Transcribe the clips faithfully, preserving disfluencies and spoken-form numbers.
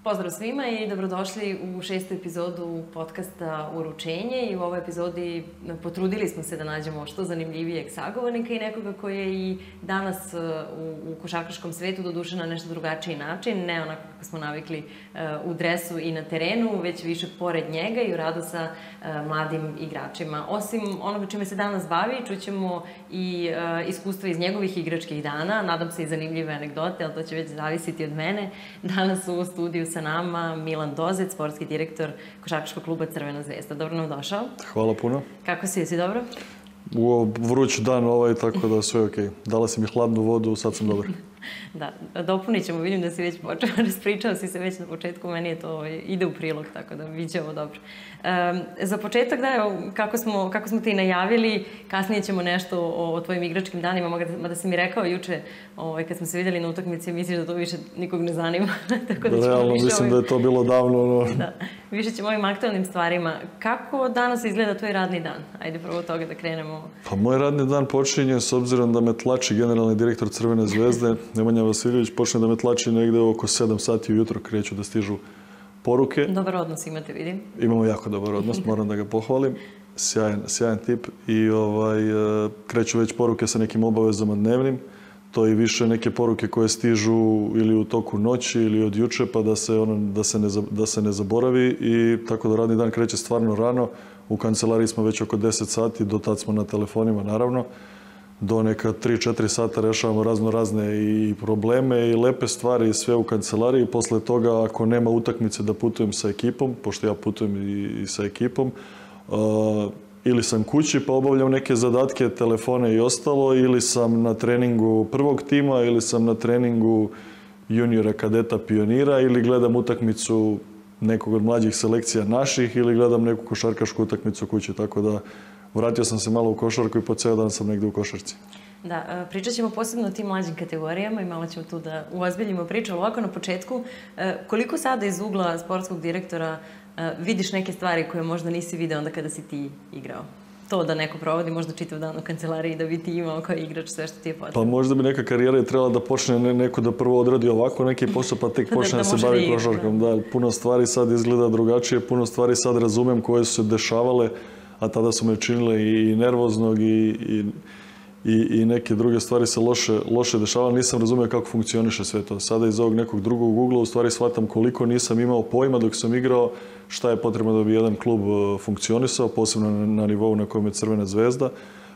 Pozdrav svima i dobrodošli u šestu epizodu podcasta Uručenje i u ovoj epizodi potrudili smo se da nađemo što zanimljivijeg sagovornika i nekoga koji je i danas u, u košarkaškom svetu doduše na nešto drugačiji način, ne onako kako smo navikli u dresu i na terenu, već više pored njega i u radu sa mladim igračima. Osim onoga čime se danas bavi, čućemo i iskustva iz njegovih igračkih dana, nadam se i zanimljive anegdote, ali to će već zavisiti od mene. Danas u studiju sa nama Milan Dozec, sportski direktor košarkaškog kluba Crvena zvezda. Dobro nam došao. Hvala puno. Kako si, jesi dobro? U vruć dan ovaj, tako da sve je okej. Dala si mi hladnu vodu, sad sam dobar. Da, dopunit ćemo, vidim da si već počeo, raspričao si se već na početku, meni je to ide u prilog, tako da bit će ovo dobro. Um, za početak, da, evo, kako smo, kako smo ti najavili, kasnije ćemo nešto o, o tvojim igračkim danima, mada si mi rekao juče, ovaj, kad smo se vidjeli na utakmici, misliš da to više nikog ne zanima. Tako da realno, više mislim ovim... da je to bilo davno. No. Da, više ćemo ovim aktualnim stvarima. Kako danas izgleda tvoj radni dan? Ajde prvo od toga da krenemo. Pa moj radni dan počinje, s obzirom da me tlači generalni direktor Crvene zvezde, Nemanja Vasiljević, počne da me tlači negde oko sedam sati ujutro, kreću da stižu poruke. Dobar odnos imate, vidim. Imamo jako dobar odnos, moram da ga pohvalim. Sjajan, sjajan tip i ovaj, kreću već poruke sa nekim obavezama dnevnim. To i više neke poruke koje stižu ili u toku noći ili od juče, pa da se, ono, da se, ne, da se ne zaboravi. I tako da radni dan kreće stvarno rano. U kancelariji smo već oko deset sati, do tad smo na telefonima naravno. Do neka tri četiri sata rešavamo razno razne i probleme i lepe stvari i sve u kancelariji. Posle toga, ako nema utakmice, da putujem sa ekipom, pošto ja putujem i, i sa ekipom, uh, ili sam kući pa obavljam neke zadatke, telefone i ostalo, ili sam na treningu prvog tima, ili sam na treningu juniora, kadeta, pionira, ili gledam utakmicu nekog od mlađih selekcija naših, ili gledam neku košarkašku utakmicu kući, tako da vratio sam se malo u košarku i po ceo dan sam negde u košarci. Da, pričat ćemo posebno o tim mlađim kategorijama i malo ćemo tu da uozbiljimo priču, ali ovako na početku, koliko sada iz ugla sportskog direktora vidiš neke stvari koje možda nisi video onda kada si ti igrao? To da neko provodi možda čitav dan u kancelariji da bi ti imao kao igrač sve što ti je potrebno. Pa možda bi neka karijera je trebala da počne neko da prvo odradi ovako neki posao pa tek počne da, da, da se bavi košarkom. Da, puno stvari sad izgleda drugačije, puno stvari sad razumem koje su se dešavale, a tada su me činile i nervoznog i, i, i, i neke druge stvari se loše, loše dešavale. Nisam razumio kako funkcioniše sve to. Sada iz ovog nekog drugog ugla u stvari shvatam koliko nisam imao pojma dok sam igrao šta je potrebno da bi jedan klub funkcionisao, posebno na nivou na kojem je Crvena zvezda,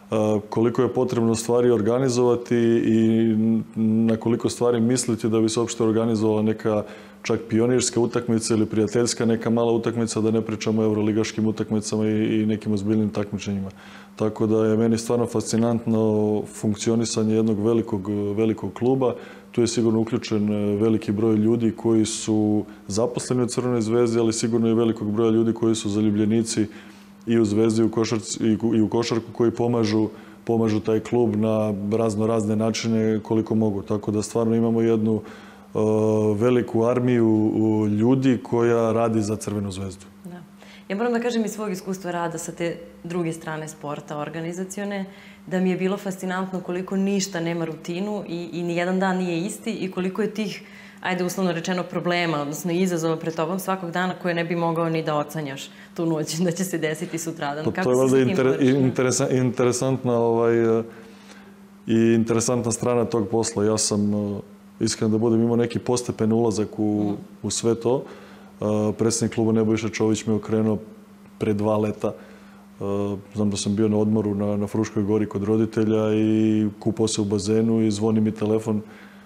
koliko je potrebno stvari organizovati i na koliko stvari misliti da bi se uopšte organizovala neka čak pionirska utakmica ili prijateljska neka mala utakmica, da ne pričamo o evroligaškim utakmicama i, i nekim ozbiljnim takmičenjima. Tako da je meni stvarno fascinantno funkcionisanje jednog velikog, velikog kluba. Tu je sigurno uključen veliki broj ljudi koji su zaposleni u Crvenoj zvezdi, ali sigurno i velikog broja ljudi koji su zaljubljenici i u zvezdi i u, košarci, i u košarku koji pomažu, pomažu taj klub na razno razne načine koliko mogu. Tako da stvarno imamo jednu uh, veliku armiju ljudi koja radi za Crvenu zvezdu. Da. Ja moram da kažem iz svog iskustva rada sa te druge strane sporta, organizacione, da mi je bilo fascinantno koliko ništa nema rutinu i, i nijedan dan nije isti i koliko je tih, ajde uslovno rečeno, problema, odnosno izazova pred tobom svakog dana koje ne bi mogao ni da ocanjaš tu noć da će se desiti sutradan. To, to je valjda inter, interesa, interesantna ovaj, i interesantna strana tog posla. Ja sam, iskreno da budem, imao neki postepen ulazak u, u sve to. Predsjednik kluba Nebojša Čović me okrenuo pre dva leta. Znam da sam bio na odmoru na, na Fruškoj gori kod roditelja i kupao se u bazenu i zvoni mi telefon.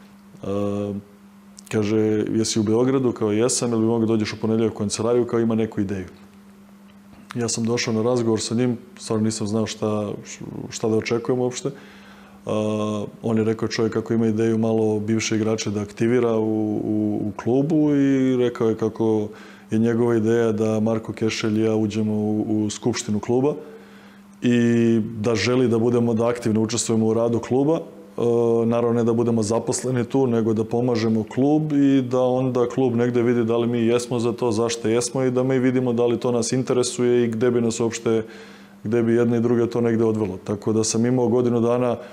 Kaže, jesi u Beogradu? Kao jesam, ili bi mogao dođeš u ponedjeljak u kancelariju, kao ima neku ideju. Ja sam došao na razgovor sa njim, stvarno nisam znao šta, šta da očekujem uopšte. Uh, on je rekao čovjek kako ima ideju malo bivše igrače da aktivira u, u, u klubu i rekao je kako je njegova ideja da Marko Kešelj i ja uđemo u, u skupštinu kluba i da želi da budemo, da aktivno učestvujemo u radu kluba. Uh, naravno ne da budemo zaposleni tu, nego da pomažemo klub i da onda klub negde vidi da li mi jesmo za to, zašto jesmo i da mi vidimo da li to nas interesuje i gde bi nas uopšte, gde bi jedne i druge to negde odvelo. Tako da sam imao godinu dana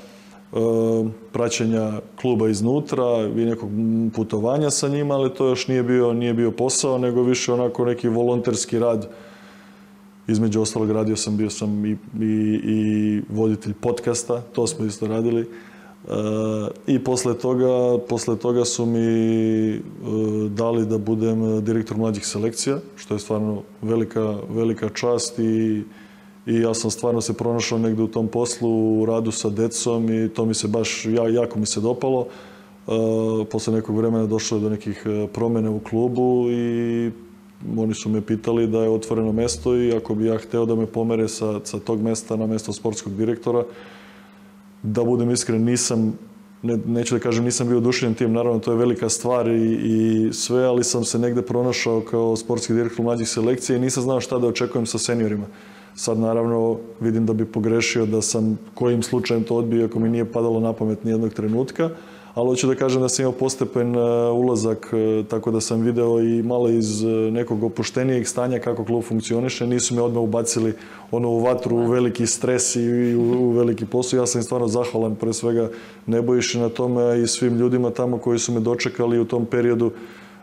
praćenja kluba iznutra i nekog putovanja sa njima, ali to još nije bio, nije bio posao, nego više onako neki volonterski rad. Između ostalog radio sam, bio sam i, i, i voditelj podcasta, to smo isto radili. I posle toga, posle toga su mi dali da budem direktor mlađih selekcija, što je stvarno velika, velika čast i, i ja sam stvarno se pronašao negde u tom poslu, u radu sa decom i to mi se baš, ja, jako mi se dopalo. Posle nekog vremena došlo je do nekih promjena u klubu i oni su me pitali da je otvoreno mesto i ako bi ja hteo da me pomere sa, sa tog mesta na mesto sportskog direktora, da budem iskren, nisam, ne, neću da kažem nisam bio oduševljen tim, naravno to je velika stvar i, i sve, ali sam se negde pronašao kao sportski direktor mlađih selekcija i nisam znao šta da očekujem sa seniorima. Sad naravno vidim da bi pogrešio da sam kojim slučajem to odbio ako mi nije padalo na pamet nijednog trenutka, ali hoću da kažem da sam imao postepen ulazak, tako da sam video i malo iz nekog opuštenijeg stanja kako klub funkcioniše. Nisu me odmah ubacili ono u vatru, u veliki stres i u, u veliki posao. Ja sam im stvarno zahvalan pre svega Nebojši na tome i svim ljudima tamo koji su me dočekali u tom periodu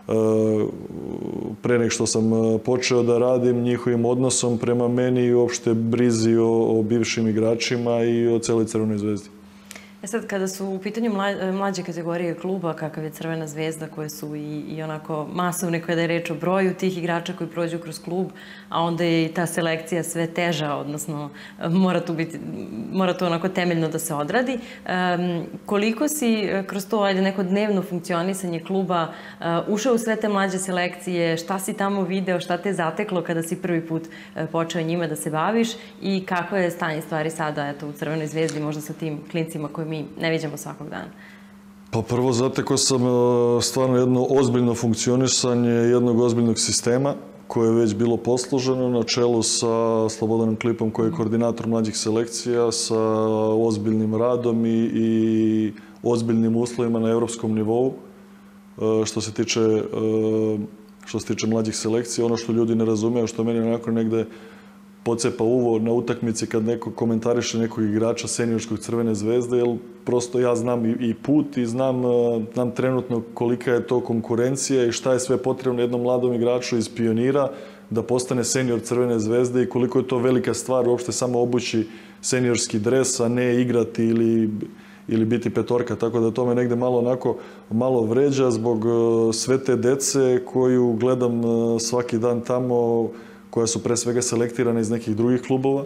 pre nek što sam počeo da radim, njihovim odnosom prema meni i uopšte brizi o, o bivšim igračima i o celoj Crvenoj zvezdi. E sad, kada su u pitanju mlađe kategorije kluba, kakav je Crvena zvezda, koje su i, i onako masovne kada je reč o broju tih igrača koji prođu kroz klub, a onda je i ta selekcija sve teža, odnosno mora tu, biti, mora tu onako temeljno da se odradi. Um, koliko si kroz to ajde, neko dnevno funkcionisanje kluba uh, ušao u sve te mlađe selekcije, šta si tamo video, šta te zateklo kada si prvi put uh, počeo njima da se baviš i kako je stanje stvari sada eto, u Crvenoj zvezdi, možda sa tim klincima koje mi ne viđamo svakog dana? Pa prvo zatekao sam stvarno jedno ozbiljno funkcionisanje jednog ozbiljnog sistema koje je već bilo posluženo na čelu sa Slobodanom Klipom koji je koordinator mlađih selekcija, sa ozbiljnim radom i, i ozbiljnim uslovima na evropskom nivou. Što se tiče, što se tiče mlađih selekcija, ono što ljudi ne razumeju, što meni onako negde pocepa uvo na utakmici kad neko komentariše nekog igrača seniorskog Crvene zvezde, jer prosto ja znam i put i znam, znam trenutno kolika je to konkurencija i šta je sve potrebno jednom mladom igraču iz Pionira da postane senior Crvene zvezde i koliko je to velika stvar uopšte samo obući seniorski dres, a ne igrati ili, ili biti petorka. Tako da to me negde malo onako malo vređa zbog sve te dece koju gledam svaki dan tamo, koja su pre svega selektirane iz nekih drugih klubova.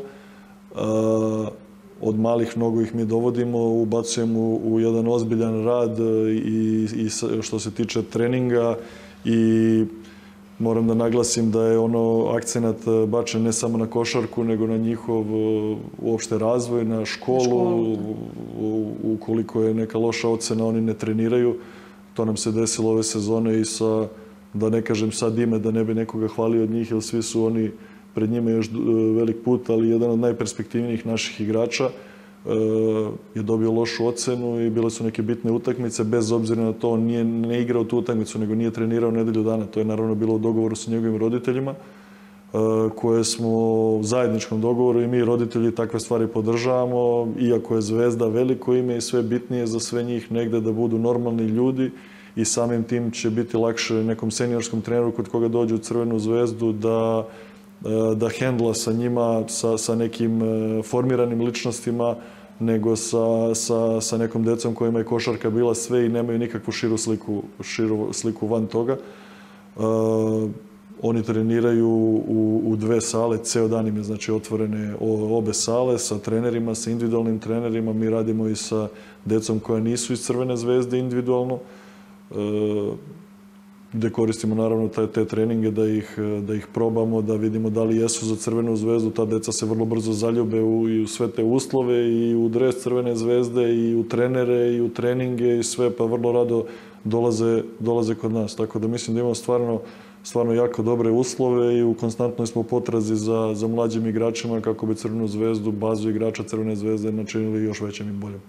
Od malih mnogo ih mi dovodimo, ubacujemo u, u jedan ozbiljan rad i, i što se tiče treninga i moram da naglasim da je ono akcenat bačen ne samo na košarku, nego na njihov uopšte razvoj, na školu. školu. U, ukoliko je neka loša ocena, oni ne treniraju. To nam se desilo ove sezone i sa, da ne kažem sad ime, da ne bi nekoga hvalio od njih, jer svi su oni pred njima još velik put, ali jedan od najperspektivnijih naših igrača je dobio lošu ocenu i bile su neke bitne utakmice, bez obzira na to on nije ne igrao tu utakmicu, nego nije trenirao nedelju dana. To je naravno bilo u dogovoru sa njegovim roditeljima, koje smo u zajedničkom dogovoru i mi roditelji takve stvari podržavamo, iako je Zvezda veliko ime i sve bitnije za sve njih negde da budu normalni ljudi i samim tim će biti lakše nekom seniorskom treneru kod koga dođe u Crvenu zvezdu da da hendla sa njima, sa, sa nekim formiranim ličnostima, nego sa, sa, sa nekom decom kojima je košarka bila sve i nemaju nikakvu širu sliku, širu sliku van toga. Uh, oni treniraju u, u dve sale, ceo dan im je znači otvorene obe sale sa trenerima, sa individualnim trenerima. Mi radimo i sa decom koja nisu iz Crvene zvezde individualno. Uh, gde koristimo naravno te, te treninge da ih, da ih probamo, da vidimo da li jesu za Crvenu zvezdu. Ta deca se vrlo brzo zaljube u, i u sve te uslove i u dres Crvene zvezde i u trenere i u treninge i sve, pa vrlo rado dolaze, dolaze kod nas. Tako da mislim da imamo stvarno, stvarno jako dobre uslove i u konstantnoj smo potrazi za, za mlađim igračima kako bi Crvenu zvezdu, bazu igrača Crvene zvezde načinili još većim i boljim.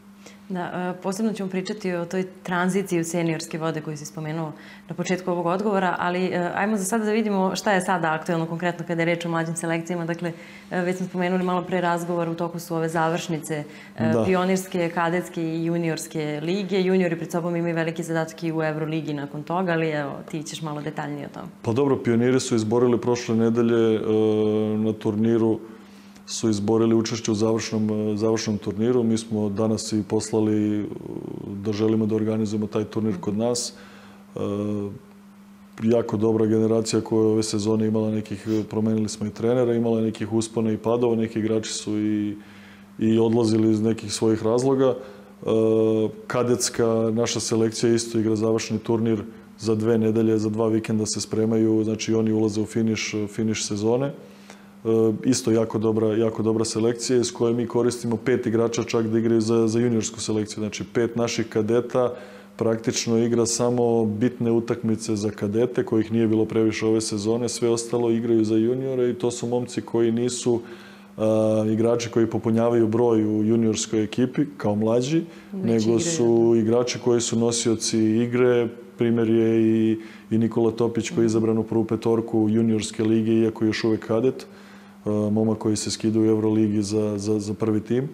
Da, posebno ćemo pričati o toj tranziciji u seniorske vode koju si spomenuo na početku ovog odgovora, ali ajmo za sada da vidimo šta je sada aktuelno konkretno kada je reč o mlađim selekcijama. Dakle, već smo spomenuli malo pre razgovor, u toku su ove završnice pionirske, kadetske i juniorske lige. Juniori pred sobom imaju veliki zadatak i u Euroligi nakon toga, ali evo, ti ćeš malo detaljnije o tom. Pa dobro, pioniri su izborili prošle nedelje na turniru, su izborili učešće u završnom, završnom turniru. Mi smo danas i poslali da želimo da organizujemo taj turnir kod nas. E, jako dobra generacija koja je ove sezone imala nekih, promenili smo i trenera, imala nekih uspona i padova, neki igrači su i, i odlazili iz nekih svojih razloga. E, kadetska naša selekcija isto igra završni turnir za dve nedelje, za dva vikenda se spremaju, znači oni ulaze u finiš, finiš sezone. Isto jako dobra, jako dobra selekcija iz koje mi koristimo pet igrača čak da igraju za, za juniorsku selekciju. Znači pet naših kadeta praktično igra samo bitne utakmice za kadete kojih nije bilo previše ove sezone. Sve ostalo igraju za juniore i to su momci koji nisu a, igrači koji popunjavaju broj u juniorskoj ekipi kao mlađi, Već nego su igrači koji su nosioci igre. Primjer je i, i Nikola Topić koji je izabran u prvu petorku juniorske lige, iako je još uvek kadet. Momak koji se skidaju u Euroligi za, za, za prvi tim.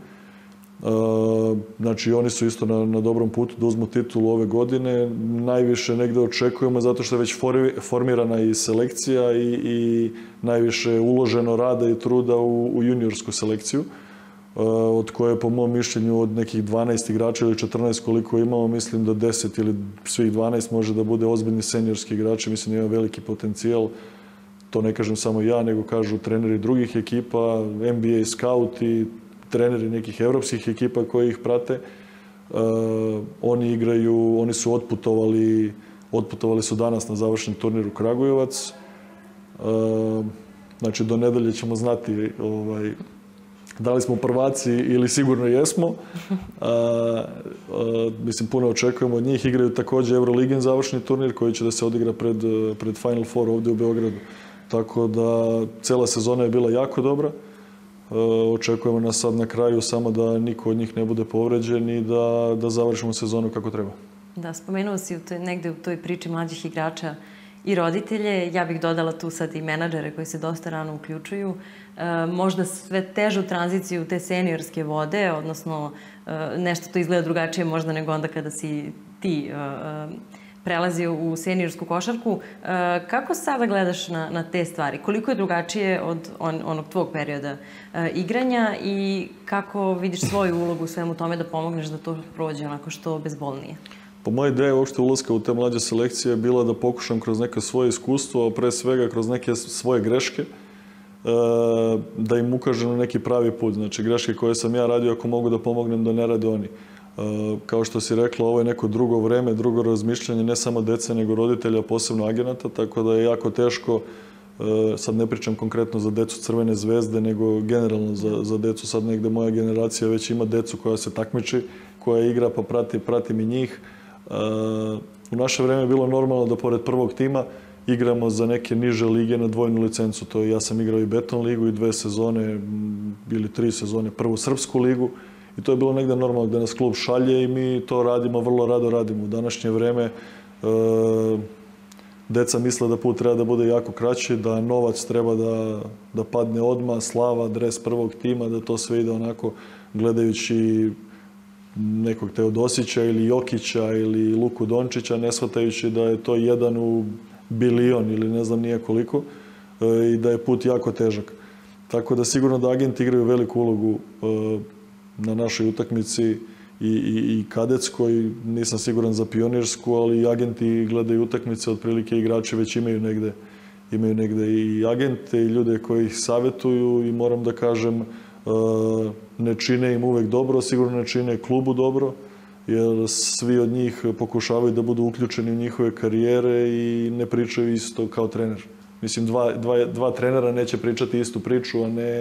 Znači, oni su isto na, na dobrom putu da uzmu titulu ove godine. Najviše negde očekujemo zato što je već for, formirana i selekcija i, i najviše uloženo rada i truda u, u juniorsku selekciju, od koje, po mom mišljenju, od nekih dvanaest igrača ili četrnaest koliko imamo, mislim da deset ili svih dvanaest može da bude ozbiljni seniorski igrači. Mislim da ima veliki potencijal. To ne kažem samo ja, nego kažu treneri drugih ekipa, N B A skauti, treneri nekih evropskih ekipa koji ih prate. Uh, oni igraju, oni su otputovali, otputovali su danas na završen turnir u Kragujevac. Uh, znači, do nedelje ćemo znati ovaj, da li smo prvaci ili sigurno jesmo. Uh, uh, mislim, puno očekujemo od njih. Igraju također Euroligin završni turnir koji će da se odigra pred, pred Final Four ovdje u Beogradu. Tako da cela sezona je bila jako dobra. E, očekujemo nas sad na kraju samo da niko od njih ne bude povređen i da, da završimo sezonu kako treba. Da, spomenuo si u toj, negde u toj priči mlađih igrača i roditelje. Ja bih dodala tu sad i menadžere koji se dosta rano uključuju. E, možda sve težu tranziciju te seniorske vode, odnosno e, nešto to izgleda drugačije možda nego onda kada si ti e, prelazio u seniorsku košarku. Kako sada gledaš na, na te stvari? Koliko je drugačije od on, onog tvog perioda e, igranja i kako vidiš svoju ulogu u svemu tome da pomogneš da to prođe onako što bezbolnije? Po moja ideja uopšte ulaska u te mlađe selekcije je bila da pokušam kroz neke svoje iskustvo, a pre svega kroz neke svoje greške, e, da im ukažem na neki pravi put. Znači, greške koje sam ja radio, ako mogu da pomognem da ne rade oni. Kao što si rekla, ovo je neko drugo vreme, drugo razmišljanje, ne samo dece, nego roditelja, posebno agenata, tako da je jako teško, sad ne pričam konkretno za decu Crvene zvezde, nego generalno za, za decu. Sad negde moja generacija već ima decu koja se takmiči, koja igra, pa prati, pratim i njih. U naše vreme je bilo normalno da pored prvog tima igramo za neke niže lige na dvojnu licencu. To je, ja sam igrao i Beton ligu i dve sezone, ili tri sezone, prvu srpsku ligu. I to je bilo negde normalno gde nas klub šalje i mi to radimo, vrlo rado radimo. U današnje vreme e, deca misle da put treba da bude jako kraći, da novac treba da, da padne odmah, slava, dres prvog tima, da to sve ide onako gledajući nekog Teodosića ili Jokića ili Luku Dončića, ne shvatajući da je to jedan u bilion ili ne znam nije koliko e, i da je put jako težak. Tako da sigurno da agenti igraju veliku ulogu e, na našoj utakmici i, i, i kadetskoj, nisam siguran za pionirsku, ali i agenti gledaju utakmice, otprilike igrači već imaju negde, imaju negde i agente i ljude koji ih savjetuju i moram da kažem, ne čine im uvek dobro, sigurno ne čine klubu dobro, jer svi od njih pokušavaju da budu uključeni u njihove karijere i ne pričaju isto kao trener. Mislim, dva, dva, dva trenera neće pričati istu priču, a ne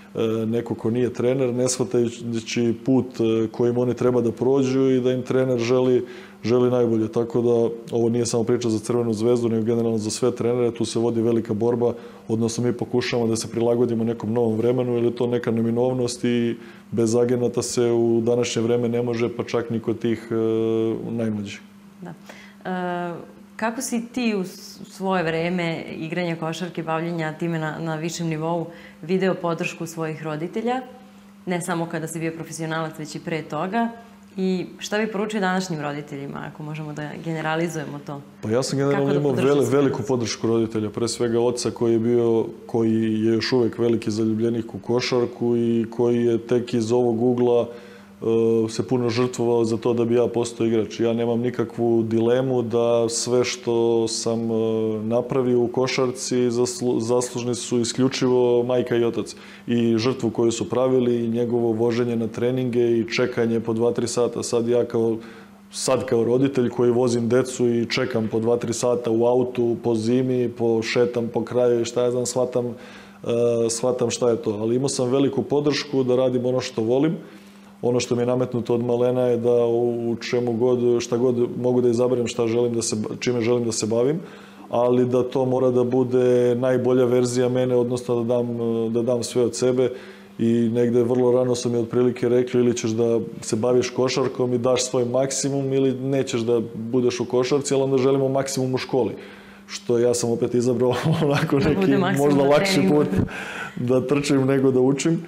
neko ko nije trener, ne shvatajući put kojim oni treba da prođu i da im trener želi, želi najbolje. Tako da ovo nije samo priča za Crvenu zvezdu, nego generalno za sve trenere. Tu se vodi velika borba, odnosno mi pokušavamo da se prilagodimo nekom novom vremenu, jer je to neka neminovnost i bez agenata se u današnje vreme ne može, pa čak ni kod tih e, najmlađih. Da. E, kako si ti u svoje vreme igranja košarke, bavljenja time na, na višem nivou video podršku svojih roditelja, ne samo kada si bio profesionalac, već i pre toga? I šta bi poručio današnjim roditeljima, ako možemo da generalizujemo to? Pa ja sam generalno imao veli, veliku podršku roditelja, pre svega oca koji je bio, koji je još uvek veliki zaljubljenik u košarku i koji je tek iz ovog ugla uh, se puno žrtvovao za to da bi ja postao igrač. Ja nemam nikakvu dilemu da sve što sam uh, napravio u košarci zaslu, zaslužni su isključivo majka i otac. I žrtvu koju su pravili, i njegovo voženje na treninge i čekanje po dva tri sata. Sad ja kao, sad kao roditelj koji vozim decu i čekam po dva tri sata u autu, po zimi, po šetam po kraju i šta ja znam, shvatam, uh, shvatam šta je to. Ali imao sam veliku podršku da radim ono što volim. Ono što mi je nametnuto od malena je da u čemu god, šta god mogu da izaberem, šta želim da se, čime želim da se bavim, ali da to mora da bude najbolja verzija mene, odnosno da dam, da dam sve od sebe. I negde vrlo rano su mi otprilike rekli ili ćeš da se baviš košarkom i daš svoj maksimum ili nećeš da budeš u košarci, ali onda želimo maksimum u školi. Što ja sam opet izabrao onako neki možda lakši put da trčim nego da učim.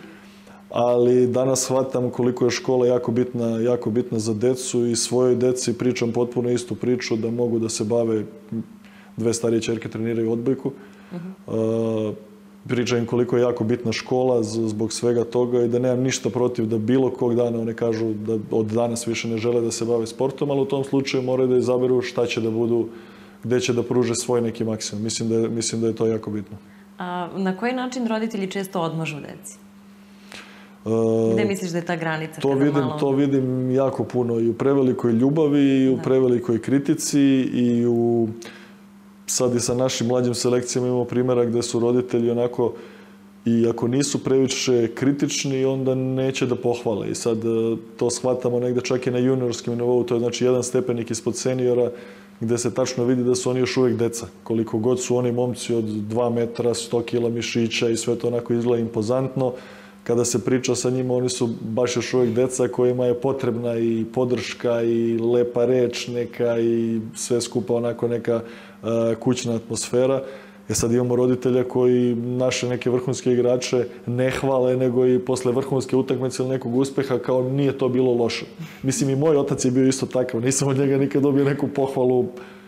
Ali danas shvatam koliko je škola jako bitna, jako bitna za decu i svojoj deci pričam potpuno istu priču da mogu da se bave, dve starije ćerke treniraju odbojku. Uh-huh. Uh, pričam im koliko je jako bitna škola zbog svega toga i da nemam ništa protiv da bilo kog dana one kažu da od danas više ne žele da se bave sportom, ali u tom slučaju moraju da izaberu šta će da budu, gde će da pruže svoj neki maksimum. Mislim da je, mislim da je to jako bitno. A na koji način roditelji često odmažu deci? Gde misliš da je ta granica? To vidim, malo... to vidim jako puno i u prevelikoj ljubavi i u da. prevelikoj kritici i u... Sad i sa našim mlađim selekcijama imamo primjera gde su roditelji onako i ako nisu previše kritični, onda neće da pohvale. I sad to shvatamo negde čak i na juniorskim nivou, to je znači jedan stepenik ispod seniora gde se tačno vidi da su oni još uvek deca. Koliko god su oni momci od dva metra, sto kila mišića i sve to onako izgleda impozantno, kada se priča sa njima, oni su baš još uvek deca kojima je potrebna i podrška i lepa reč neka i sve skupa onako neka uh, kućna atmosfera. E sad imamo roditelja koji naše neke vrhunske igrače ne hvale, nego i posle vrhunske utakmice ili nekog uspeha kao nije to bilo loše. Mislim i moj otac je bio isto takav, nisam od njega nikad dobio neku pohvalu.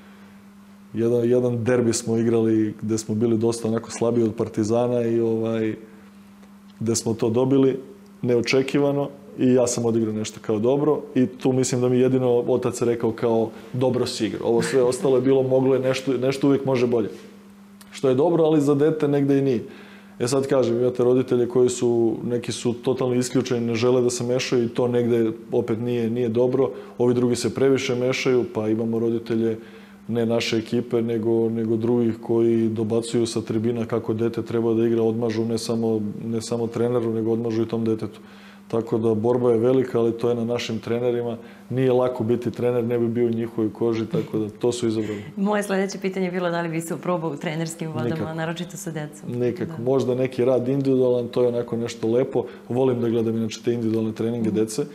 Jedan, jedan derbi smo igrali gde smo bili dosta onako slabiji od Partizana i ovaj... gde smo to dobili neočekivano i ja sam odigrao nešto kao dobro i tu mislim da mi jedino otac rekao kao dobro si igrao. Ovo sve ostalo je bilo moglo je nešto, nešto uvijek može bolje. Što je dobro, ali za dete negde i nije. Ja sad kažem, imate roditelje koji su, neki su totalno isključeni, ne žele da se mešaju i to negde opet nije, nije dobro. Ovi drugi se previše mešaju, pa imamo roditelje ne naše ekipe, nego, nego drugih koji dobacuju sa tribina kako dete treba da igra, odmažu ne samo, ne samo treneru, nego odmažu i tom detetu. Tako da borba je velika, ali to je na našim trenerima. Nije lako biti trener, ne bi bio u njihovoj koži, tako da to su izabrali. Moje sledeće pitanje je bilo da li bi se oprobao u trenerskim vodama, Nikako. naročito sa decom. Nikako. Da. Možda neki rad individualan, to je onako nešto lepo. Volim da gledam inače te individualne treninge mm. dece.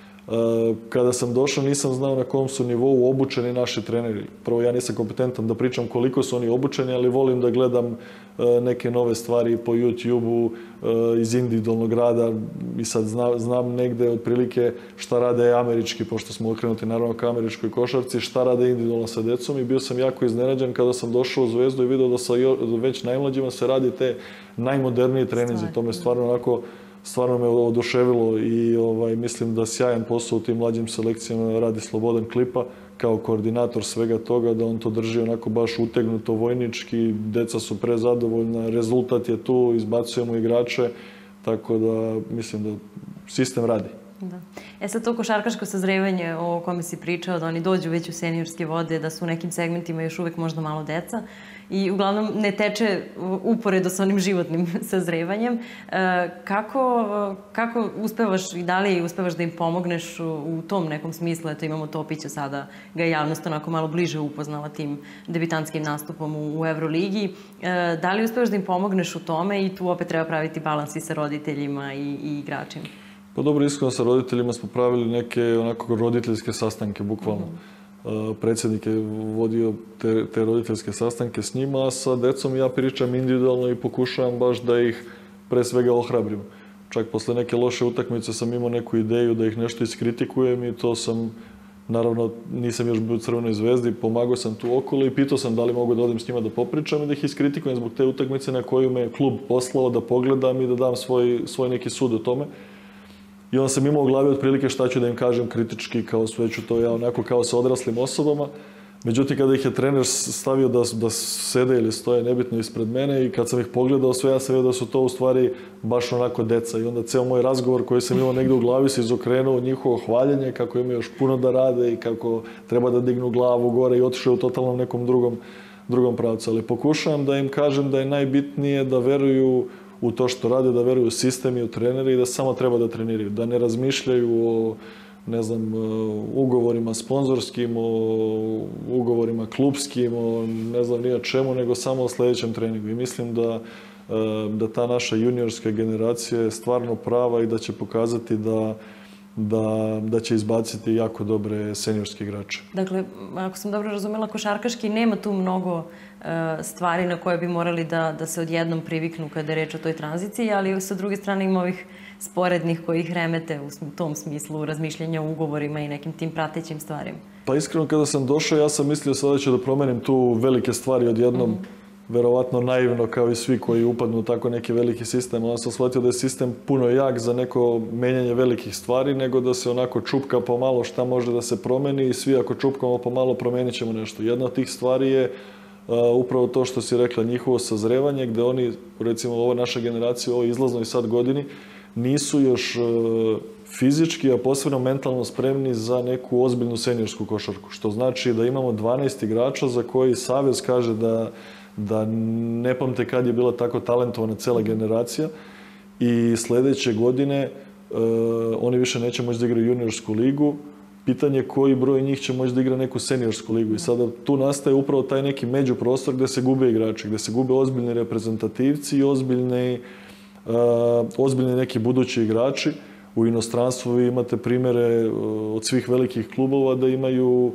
Kada sam došao nisam znao na kom su nivou obučeni naši treneri. Prvo, ja nisam kompetentan da pričam koliko su oni obučeni, ali volim da gledam neke nove stvari po YouTube-u iz individualnog rada i sad znam, znam negde otprilike šta rade američki, pošto smo okrenuti naravno ka američkoj košarci, šta rade individualno sa decom i bio sam jako iznenađen kada sam došao u Zvezdu i vidio da sa već najmlađima se radi te najmodernije treninzi. To me stvarno onako stvarno me oduševilo i ovaj, mislim da sjajan posao u tim mlađim selekcijama radi Slobodan Klipa kao koordinator svega toga, da on to drži onako baš utegnuto vojnički, deca su prezadovoljna, rezultat je tu, izbacujemo igrače, tako da mislim da sistem radi. Da. E sad to košarkaško sazrevanje o kome si pričao, da oni dođu već u seniorske vode, da su u nekim segmentima još uvek možda malo deca i uglavnom ne teče uporedo sa onim životnim sazrevanjem. Kako, kako uspevaš i da li uspevaš da im pomogneš u tom nekom smislu? Eto, imamo Topića sada, ga je javnost onako malo bliže upoznala tim debitantskim nastupom u, u Euroligi. Da li uspevaš da im pomogneš u tome i tu opet treba praviti balans i sa roditeljima i, i igračima? Pa dobro, iskreno sa roditeljima smo pravili neke onako roditeljske sastanke, bukvalno. Mm-hmm. Predsjednik je vodio te, te roditeljske sastanke s njima, a sa decom ja pričam individualno i pokušavam baš da ih pre svega ohrabrim. Čak posle neke loše utakmice sam imao neku ideju da ih nešto iskritikujem i to sam, naravno, nisam još bio u Crvenoj zvezdi, pomagao sam tu okolo i pitao sam da li mogu da odim s njima da popričam i da ih iskritikujem zbog te utakmice na koju me klub poslao da pogledam i da dam svoj, svoj neki sud o tome. I onda sam imao u glavi otprilike šta ću da im kažem kritički, kao sve ću to ja onako kao sa odraslim osobama. Međutim, kada ih je trener stavio da, da sede ili stoje nebitno ispred mene i kad sam ih pogledao sve, ja sam vidio da su to u stvari baš onako deca. I onda ceo moj razgovor koji sam imao negdje u glavi se izokrenuo njihovo hvaljenje, kako imaju još puno da rade i kako treba da dignu glavu gore i otišli u totalno nekom drugom, drugom pravcu. Ali pokušavam da im kažem da je najbitnije da veruju u to što rade, da veruju u sistem i u trenere i da samo treba da treniraju, da ne razmišljaju o, ne znam, ugovorima sponzorskim, o ugovorima klubskim, o ne znam nije čemu, nego samo o sljedećem treningu. I mislim da, da ta naša juniorska generacija je stvarno prava i da će pokazati da Da, da će izbaciti jako dobre seniorske igrače. Dakle, ako sam dobro razumela, košarkaški nema tu mnogo uh, stvari na koje bi morali da, da se odjednom priviknu kada je reč o toj tranziciji, ali sa druge strane ima ovih sporednih koji ih remete u tom smislu razmišljanja o ugovorima i nekim tim pratećim stvarima. Pa iskreno, kada sam došao, ja sam mislio sada ću da promenim tu velike stvari odjednom. Mm-hmm. Verovatno naivno kao i svi koji upadnu u tako neki veliki sistem. Onda sam shvatio da je sistem puno jak za neko menjanje velikih stvari, nego da se onako čupka pomalo šta može da se promeni i svi ako čupkamo pomalo promenit ćemo nešto. Jedna od tih stvari je uh, upravo to što si rekla, njihovo sazrevanje, gde oni, recimo ova naša generacija u ovoj izlaznoj sad godini, nisu još uh, fizički, a posebno mentalno spremni za neku ozbiljnu seniorsku košarku. Što znači da imamo dvanaest igrača za koji savez kaže da da ne pamte kad je bila tako talentovana cela generacija i sljedeće godine uh, oni više neće moći da igraju juniorsku ligu. Pitanje je koji broj njih će moći da igra neku seniorsku ligu i sada tu nastaje upravo taj neki međuprostor gde se gube igrači, gde se gube ozbiljni reprezentativci i ozbiljni, uh, ozbiljni neki budući igrači. U inostranstvu vi imate primjere od svih velikih klubova da imaju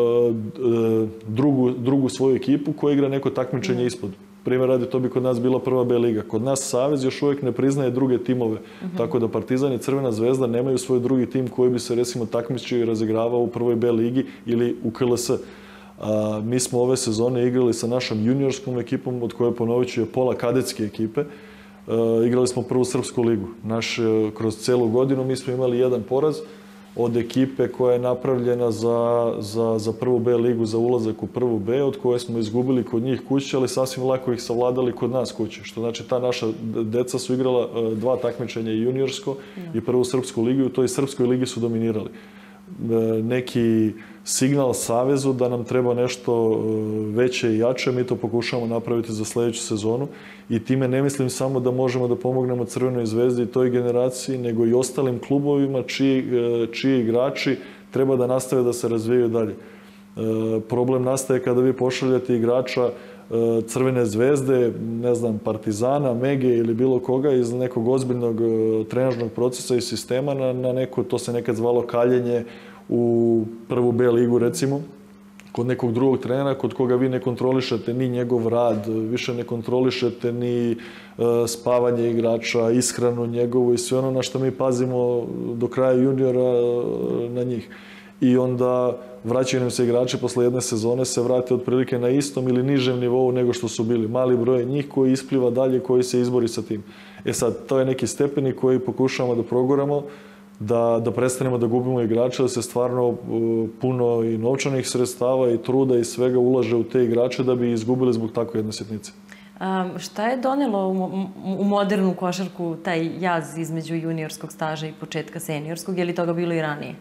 drugu, drugu svoju ekipu koja igra neko takmičenje ispod. Primjer radi, to bi kod nas bila prva B liga. Kod nas savez još uvijek ne priznaje druge timove. Uh-huh. Tako da Partizan i Crvena zvezda nemaju svoj drugi tim koji bi se recimo takmičio i razigravao u prvoj B ligi ili u K L S. A, mi smo ove sezone igrali sa našom juniorskom ekipom, od koje ponovit ću je pola kadetske ekipe. Uh, igrali smo prvu srpsku ligu. Naš, uh, kroz celu godinu mi smo imali jedan poraz od ekipe koja je napravljena za, za, za prvu B ligu, za ulazak u prvu B, od koje smo izgubili kod njih kuće, ali sasvim lako ih savladali kod nas kuće. Što znači ta naša deca su igrala uh, dva takmičenja, i juniorsko no. i prvu srpsku ligu, i u toj srpskoj ligi su dominirali. Uh, neki signal savezu da nam treba nešto veće i jače, mi to pokušamo napraviti za sljedeću sezonu i time ne mislim samo da možemo da pomognemo Crvenoj zvezdi i toj generaciji, nego i ostalim klubovima čiji, čiji igrači treba da nastave da se razvijaju dalje. Problem nastaje kada vi pošaljete igrača Crvene zvezde, ne znam, Partizana, Mege ili bilo koga iz nekog ozbiljnog trenažnog procesa i sistema na, na neko, to se nekad zvalo kaljenje, u prvu B ligu recimo, kod nekog drugog trenera kod koga vi ne kontrolišete ni njegov rad, više ne kontrolišete ni uh, spavanje igrača, ishranu njegovu i sve ono na što mi pazimo do kraja juniora uh, na njih. I onda vraćaju nam se igrači posle jedne sezone, se vrate otprilike na istom ili nižem nivou nego što su bili. Mali broj njih koji ispliva dalje, koji se izbori sa tim. E sad, to je neki stepeni koji pokušavamo da proguramo, da, da prestanemo da gubimo igrače, da se stvarno uh, puno i novčanih sredstava i truda i svega ulaže u te igrače da bi izgubili zbog tako jedne sitnice. Um, šta je donelo u, u modernu košarku taj jaz između juniorskog staža i početka seniorskog? Je li toga bilo i ranije?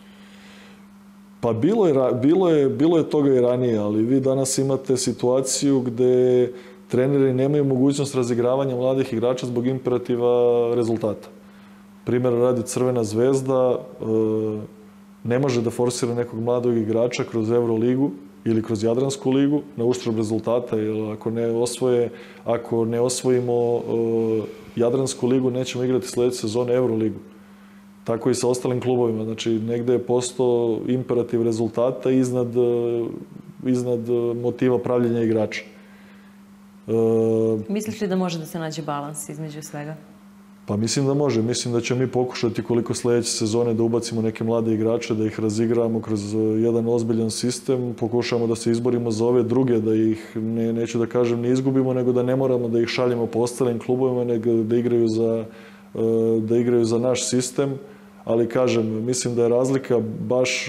Pa bilo je, bilo je, bilo je toga i ranije, ali vi danas imate situaciju gde treneri nemaju mogućnost razigravanja mladih igrača zbog imperativa rezultata. Primjer radi Crvena zvezda, ne može da forsira nekog mladog igrača kroz Euroligu ili kroz Jadransku ligu na uštrb rezultata, jer ako ne osvoje, ako ne osvojimo Jadransku ligu, nećemo igrati sledeće sezone Euroligu. Tako i sa ostalim klubovima. Znači, negde je postao imperativ rezultata iznad, iznad motiva pravljenja igrača. E... Misliš li da može da se nađe balans između svega? Pa mislim da može. Mislim da ćemo mi pokušati koliko sledeće sezone da ubacimo neke mlade igrače, da ih razigramo kroz jedan ozbiljan sistem, pokušamo da se izborimo za ove druge, da ih, ne, neću da kažem, ne izgubimo, nego da ne moramo da ih šaljemo po ostalim klubovima, nego da igraju za, da igraju za naš sistem. Ali kažem, mislim da je razlika baš,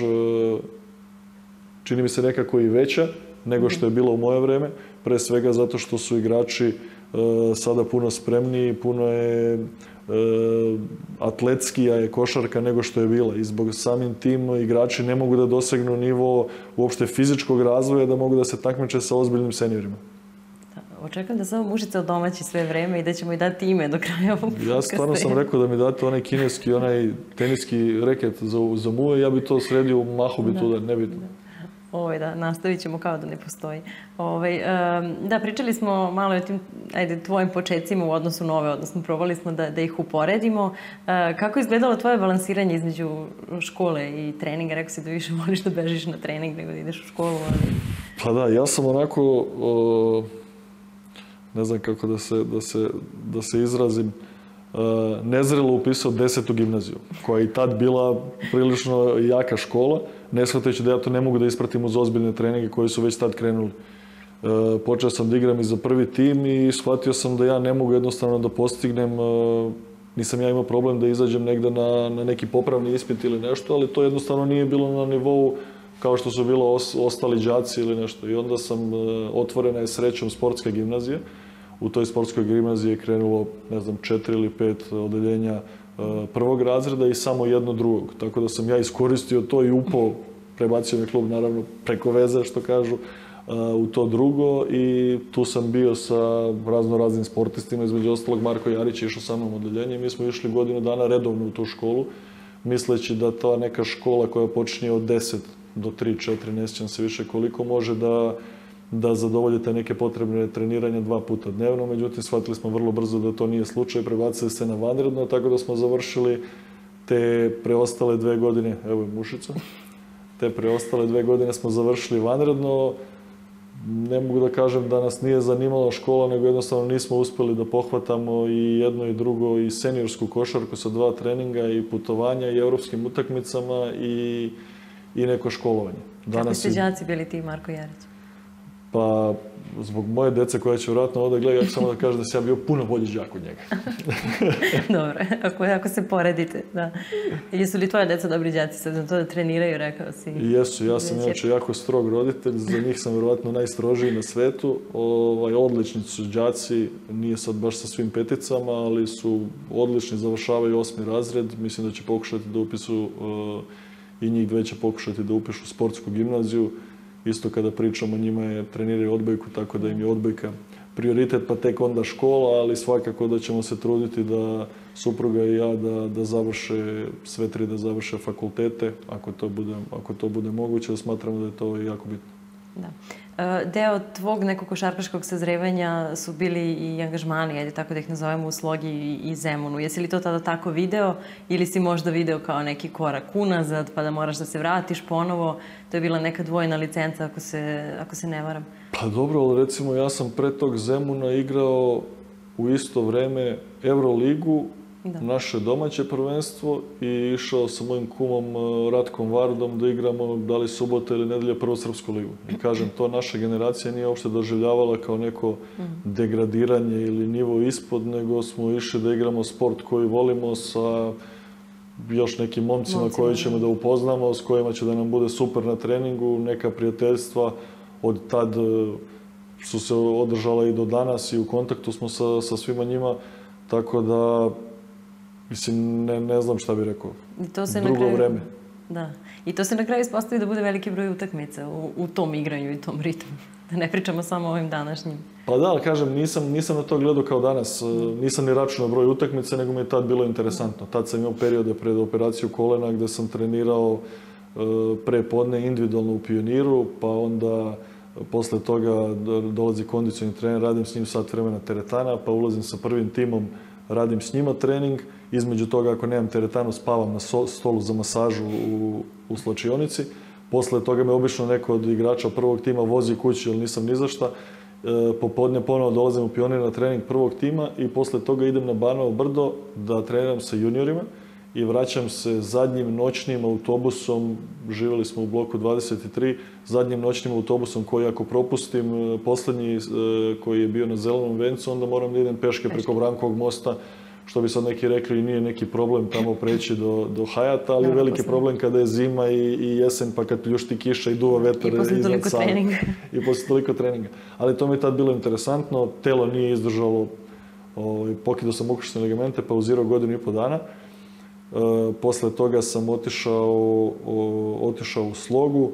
čini mi se nekako i veća nego što je bilo u moje vreme, pre svega zato što su igrači sada puno spremniji, puno je atletskija je košarka nego što je bila i zbog samim tim igrači ne mogu da dosegnu nivo uopšte fizičkog razvoja da mogu da se takmiče sa ozbiljnim seniorima. Očekujem da samo Mušica odomaći sve vreme i da ćemo i dati ime do kraja ovog podcasta. Ja stvarno sam rekao da mi date onaj kineski, onaj teniski reket za, za muje, ja bi to sredio u mahobitu, da, nebitno. Ovaj, da, nastavit ćemo kao da ne postoji. Ovaj, um, da, pričali smo malo o tim, ajde, tvojim početcima u odnosu na ove, odnosno probali smo da, da ih uporedimo. Uh, kako je izgledalo tvoje balansiranje između škole i treninga? Rekao si da više voliš da bežiš na trening nego da ideš u školu, ali... Pa da, ja sam onako... Uh... ne znam kako da se, da se, da se izrazim, nezrelo upisao desetu gimnaziju, koja je i tad bila prilično jaka škola, ne shvatajući da ja to ne mogu da ispratim uz ozbiljne treninge koji su već tad krenuli. Počeo sam da igram i za prvi tim i shvatio sam da ja ne mogu jednostavno da postignem, nisam ja imao problem da izađem negde na, na neki popravni ispit ili nešto, ali to jednostavno nije bilo na nivou kao što su bilo os, ostali đaci ili nešto. I onda sam, otvorena je srećom sportska gimnazija. U toj sportskoj gimnaziji je krenulo, ne znam, četiri ili pet odeljenja prvog razreda i samo jedno drugog. Tako da sam ja iskoristio to i upao, prebacio me klub, naravno, preko veze, što kažu, u to drugo i tu sam bio sa razno raznim sportistima, između ostalog Marko Jarić je išao sa mnom odeljenje i mi smo išli godinu dana redovno u tu školu, misleći da ta neka škola koja počinje od deset do tri četiri, ne sjećam se više koliko, može da, da zadovoljite neke potrebne treniranja dva puta dnevno. Međutim, shvatili smo vrlo brzo da to nije slučaj, prebacili se na vanredno, tako da smo završili te preostale dve godine, evo je Mušica, te preostale dve godine smo završili vanredno. Ne mogu da kažem da nas nije zanimala škola, nego jednostavno nismo uspeli da pohvatamo i jedno i drugo, i seniorsku košarku sa dva treninga, i putovanja, i evropskim utakmicama, i i neko školovanje. Kako ste đaci bili ti, Marko Jarić? Pa, zbog moje dece koja će vjerojatno ovdje gledati, ja ću samo da kažem da sam ja bio puno bolji đak od njega. Dobro, ako, ako se poredite, da. Jesu li tvoja deca dobri đaci, sad na to da treniraju, rekao si? Jesu, ja sam inače jako strog roditelj, za njih sam vjerojatno najstrožiji na svetu. Ovaj, odlični su đaci, nije sad baš sa svim peticama, ali su odlični, završavaju osmi razred, mislim da će pokušati da upisu uh, i njih dve će pokušati da upišu sportsku gimnaziju. Isto kada pričamo, njima je treniraju odbojku, tako da im je odbojka prioritet, pa tek onda škola, ali svakako da ćemo se truditi da supruga i ja da, da završe, sve tri da završe fakultete, ako to bude, ako to bude moguće, da smatramo da je to jako bitno. Da. Deo tvog nekog košarkaškog sazrevanja su bili i angažmani, ajde tako da ih nazovemo, u Slogi i Zemunu. Jesi li to tada tako video ili si možda video kao neki korak unazad pa da moraš da se vratiš ponovo? To je bila neka dvojna licenca, ako se, ako se ne varam. Pa dobro, ali recimo ja sam pre tog Zemuna igrao u isto vreme Euroligu, da. Naše domaće prvenstvo, i išao sa mojim kumom Ratkom Vardom da igramo da li subota ili nedelja prvu srpsku ligu. I kažem, to naša generacija nije uopšte doživljavala kao neko degradiranje ili nivo ispod, nego smo išli da igramo sport koji volimo sa još nekim momcima, momcima koje ćemo da upoznamo, s kojima će da nam bude super na treningu, neka prijateljstva. Od tad su se održala i do danas i u kontaktu smo sa, sa svima njima, tako da, mislim, ne, ne znam šta bih rekao. I to se Drugo na kraju, vreme. Da. I to se na kraju ispostavi da bude veliki broj utakmica u, u tom igranju i tom ritmu. Da ne pričamo samo o ovim današnjim. Pa da, ali kažem, nisam, nisam na to gledao kao danas. Nisam ni računao broj utakmice, nego mi je tad bilo interesantno. Tad sam imao periode pred operaciju kolena gde sam trenirao pre podne individualno u Pioniru, pa onda posle toga dolazi kondicioni trener, radim s njim sat vremena teretana, pa ulazim sa prvim timom, radim s njima trening. Između toga, ako nemam teretanu, spavam na stolu za masažu u, u slačionici. Posle toga me obično neko od igrača prvog tima vozi kući, jer nisam ni za šta. E, popodne ponovo dolazim u Pionir na trening prvog tima i posle toga idem na Banovo Brdo da treniram sa juniorima i vraćam se zadnjim noćnim autobusom, živjeli smo u bloku dvadeset tri, zadnjim noćnim autobusom koji ako propustim, poslednji koji je bio na Zelenom vencu, onda moram da idem peške preko Brankovog mosta, što bi sad neki rekli, nije neki problem tamo preći do, do Hajata, ali je veliki problem kada je zima i, i jesen, pa kad pljušti kiša i duva vetar iznad sale. I posle toliko treninga. I posle toliko treninga. Ali to mi je tad bilo interesantno, telo nije izdržalo, ovaj, pokidao sam ukrštene ligamente, pauzirao godinu i po dana. E, posle toga sam otišao, o, otišao u slogu.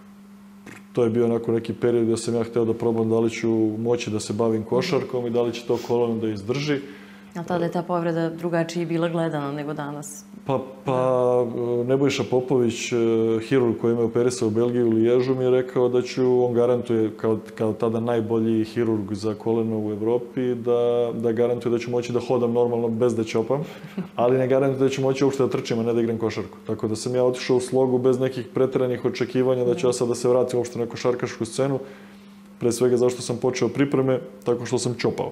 To je bio onako neki period gdje sam ja hteo da probam da li ću moći da se bavim košarkom i da li će to koleno da izdrži. Ali tada je ta povreda drugačije bila gledana nego danas? Pa, pa Nebojša Popović, hirurg koji me operisao u Belgiji u Liježu, mi je rekao da ću, on garantuje kao, kao tada najbolji hirurg za koleno u Evropi, da, da garantuje da ću moći da hodam normalno bez da ćopam, ali ne garantuje da ću moći uopšte da trčim, a ne da igram košarku. Tako da sam ja otišao u slogu bez nekih preteranih očekivanja da ću ja sad da se vratim uopšte na košarkašku scenu, pre svega zašto sam počeo pripreme, tako što sam ćopao.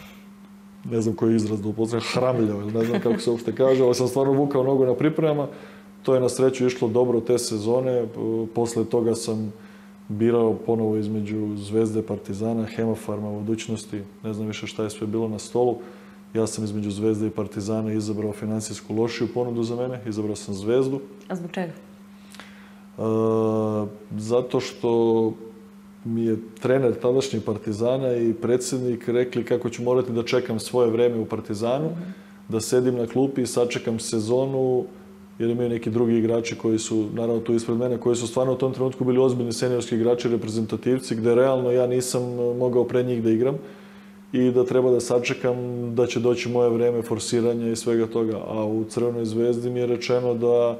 Ne znam koji je izraz da upoznan, hramljao, ne znam kako se uopšte kaže, ali sam stvarno vukao nogu na pripremama. To je na sreću išlo dobro te sezone. Posle toga sam birao ponovo između Zvezde, Partizana, Hemofarma, u budućnosti. Ne znam više šta je sve bilo na stolu. Ja sam između Zvezde i Partizana izabrao finansijsku lošiju ponudu za mene. Izabrao sam Zvezdu. A zbog čega? E, zato što mi je trener tadašnji Partizana i predsjednik rekli kako ću morati da čekam svoje vreme u Partizanu, mm-hmm. da sedim na klupi i sačekam sezonu, jer imaju neki drugi igrači koji su, naravno tu ispred mene, koji su stvarno u tom trenutku bili ozbiljni seniorski igrači, reprezentativci, gde realno ja nisam mogao pred njih da igram i da treba da sačekam da će doći moje vreme forsiranja i svega toga. A u Crvenoj zvezdi mi je rečeno da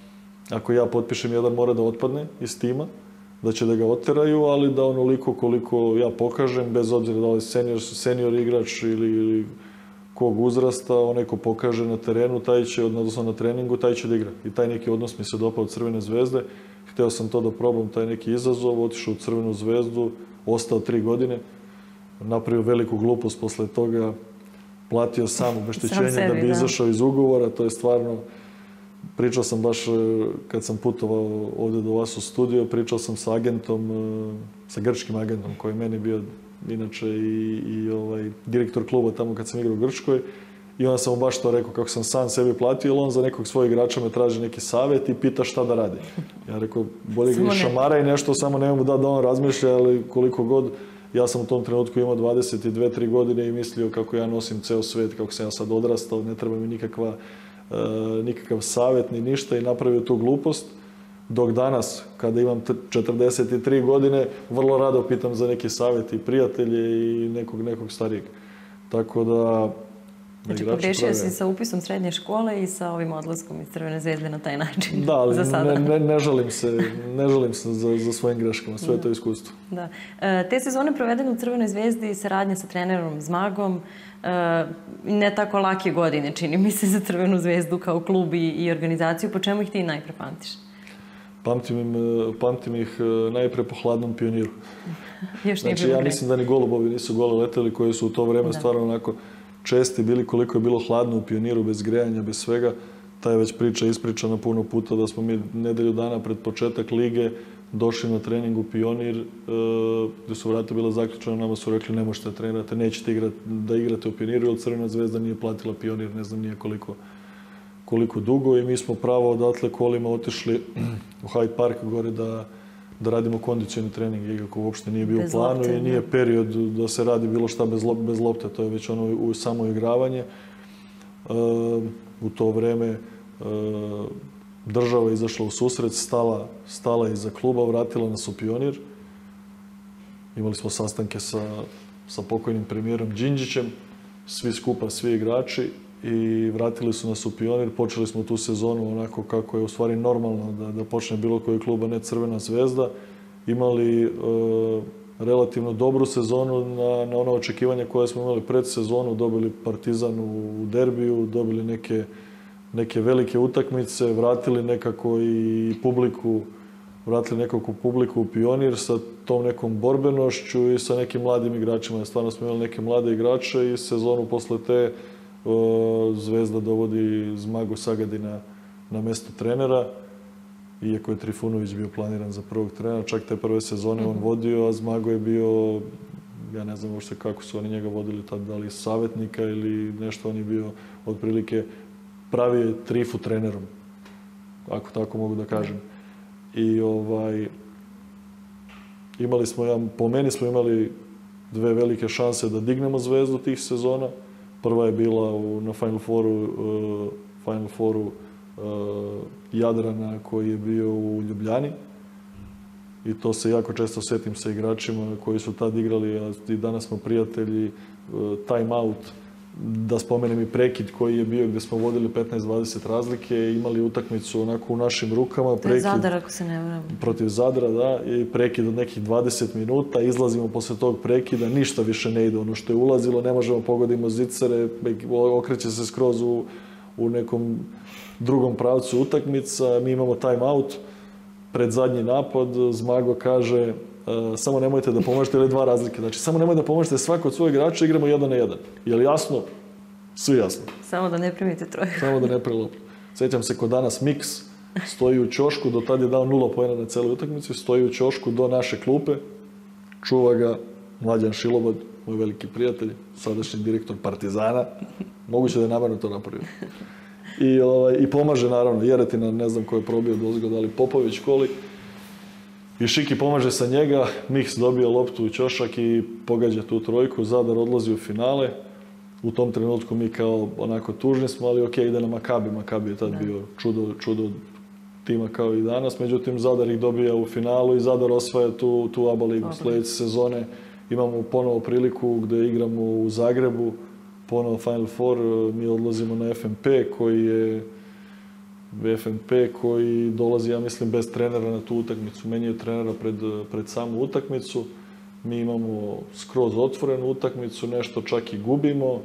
ako ja potpišem jedan, mora da otpadne iz tima, da će da ga oteraju, ali da onoliko koliko ja pokažem, bez obzira da li senior, senior igrač ili, ili kog uzrasta, onaj ko pokaže na terenu, taj će, odnosno na treningu, taj će da igra. I taj neki odnos mi se dopao od Crvene zvezde. Hteo sam to da probam, taj neki izazov, otišao u Crvenu zvezdu, ostao tri godine, napravio veliku glupost posle toga, platio sam obeštećenje da bi izašao iz ugovora, to je stvarno. Pričao sam baš kad sam putovao ovdje do vas u studio, pričao sam sa agentom, sa grčkim agentom koji je meni bio inače i, i ovaj, direktor kluba tamo kad sam igrao u Grčkoj. I onda sam mu baš to rekao kako sam sam sebi platio, jer on za nekog svojeg igrača me traži neki savjet i pita šta da radi. Ja rekao, bolje ga šamara i nešto, samo nemamo da da on razmišlja, ali koliko god. Ja sam u tom trenutku imao dvadeset dve tri godine i mislio kako ja nosim ceo svet, kako sam ja sad odrastao, ne treba mi nikakva Uh, nikakav savjet ni ništa i napravio tu glupost, dok danas kada imam četrdeset tri godine vrlo rado pitam za neki savjet i prijatelje i nekog nekog starijeg. Tako da znači pogrešio si sa upisom srednje škole i sa ovim odlaskom iz Crvene zvezde na taj način. Da, ali za sada. Ne, ne, ne žalim se, ne žalim se za, za svojim greškama, sve je to iskustvo. Da. E, te sezone provedene u Crvenoj zvezdi, saradnja sa trenerom Zmagom, e, ne tako lake godine, čini mi se, za Crvenu zvezdu kao klub i, i organizaciju. Po čemu ih ti najpre pamtiš? Pamtim, im, pamtim ih najpre po hladnom Pioniru. Još nije znači, bilo ja greh. mislim da ni golubovi nisu gole leteli koji su u to vreme da. stvarno onako česti bili, koliko je bilo hladno u Pioniru, bez grejanja, bez svega. Ta je već priča ispričana puno puta da smo mi nedelju dana pred početak lige došli na trening u Pionir, gde su vrata bila zaključena, nama su rekli ne možete da trenirate, nećete igrat, da igrate u Pioniru, jer Crvena zvezda nije platila Pionir, ne znam nije koliko, koliko dugo i mi smo pravo odatle kolima otišli u Hyde Park gore da da radimo kondicioni trening, iako uopšte nije bio u planu i nije period da se radi bilo šta bez, bez lopte, to je već ono u samo igravanje. Uh, u to vreme uh, država je izašla u susret, stala, stala iza kluba, vratila nas u Pionir. Imali smo sastanke sa, sa pokojnim premijerom Đinđićem, svi skupa, svi igrači, i vratili su nas u Pionir. Počeli smo tu sezonu onako kako je u stvari normalno da, da počne bilo koji klub, a ne Crvena zvezda. Imali e, relativno dobru sezonu na, na ono očekivanje koje smo imali pred sezonu. Dobili Partizan u derbiju, dobili neke, neke velike utakmice, vratili nekako i publiku, vratili nekako publiku u Pionir sa tom nekom borbenošću i sa nekim mladim igračima. Stvarno smo imali neke mlade igrače i sezonu posle te Zvezda dovodi Zmago Sagadina na mesto trenera, iako je Trifunović bio planiran za prvog trenera. Čak te prve sezone mm-hmm. on vodio, a Zmago je bio, ja ne znam uopšte kako su oni njega vodili tad, da li savjetnika ili nešto, on je bio otprilike pravi Trifu trenerom, ako tako mogu da kažem. I ovaj, imali smo, ja, po meni smo imali dve velike šanse da dignemo Zvezdu tih sezona. Prva je bila u, na Final Fouru, uh, Final Fouru uh, Jadrana koji je bio u Ljubljani. I to se jako često setim sa igračima koji su tad igrali, a i danas smo prijatelji. Uh, time out, da spomenem i prekid koji je bio gdje smo vodili petnaest dvadeset razlike, imali utakmicu onako u našim rukama. To je Zadar, ako se ne varam. Protiv Zadra, da, i prekid od nekih dvadeset minuta, izlazimo posle tog prekida, ništa više ne ide, ono što je ulazilo, ne možemo pogodimo zicere, okreće se skroz u, u nekom drugom pravcu utakmica, mi imamo time out, pred zadnji napad, Zmago kaže, Uh, samo nemojte da pomožete, ili dva razlike. Znači, samo nemojte da pomožete svako od svojeg igrača, igramo jedan na jedan. Je li jasno? Svi jasno. Samo da ne primite trojku. Samo da ne prelopite. Sjećam se kod danas Miks stoji u ćošku, do tad je dao nula poena na celoj utakmici, stoji u ćošku do naše klupe, čuva ga Mlađan Šilobod, moj veliki prijatelj, sadašnji direktor Partizana. Moguće da je namerno to napravio. I, ovaj, i pomaže, naravno, Jeretina, ne znam ko je probio dozgo, da li Popović, Koli. I Šiki pomaže sa njega, Miks dobija loptu u ćošak i pogađa tu trojku, Zadar odlazi u finale. U tom trenutku mi kao onako tužni smo, ali ok, ide na Makabi. Makabi je tad ne. bio čudo, čudo tima kao i danas. Međutim, Zadar ih dobija u finalu i Zadar osvaja tu, tu A B A ligu. Sljedeće sezone imamo ponovo priliku gdje igramo u Zagrebu, ponovo Final Four, mi odlazimo na F M P koji je F M P koji dolazi, ja mislim, bez trenera na tu utakmicu. Meni je trenera pred, pred samu utakmicu. Mi imamo skroz otvorenu utakmicu, nešto čak i gubimo.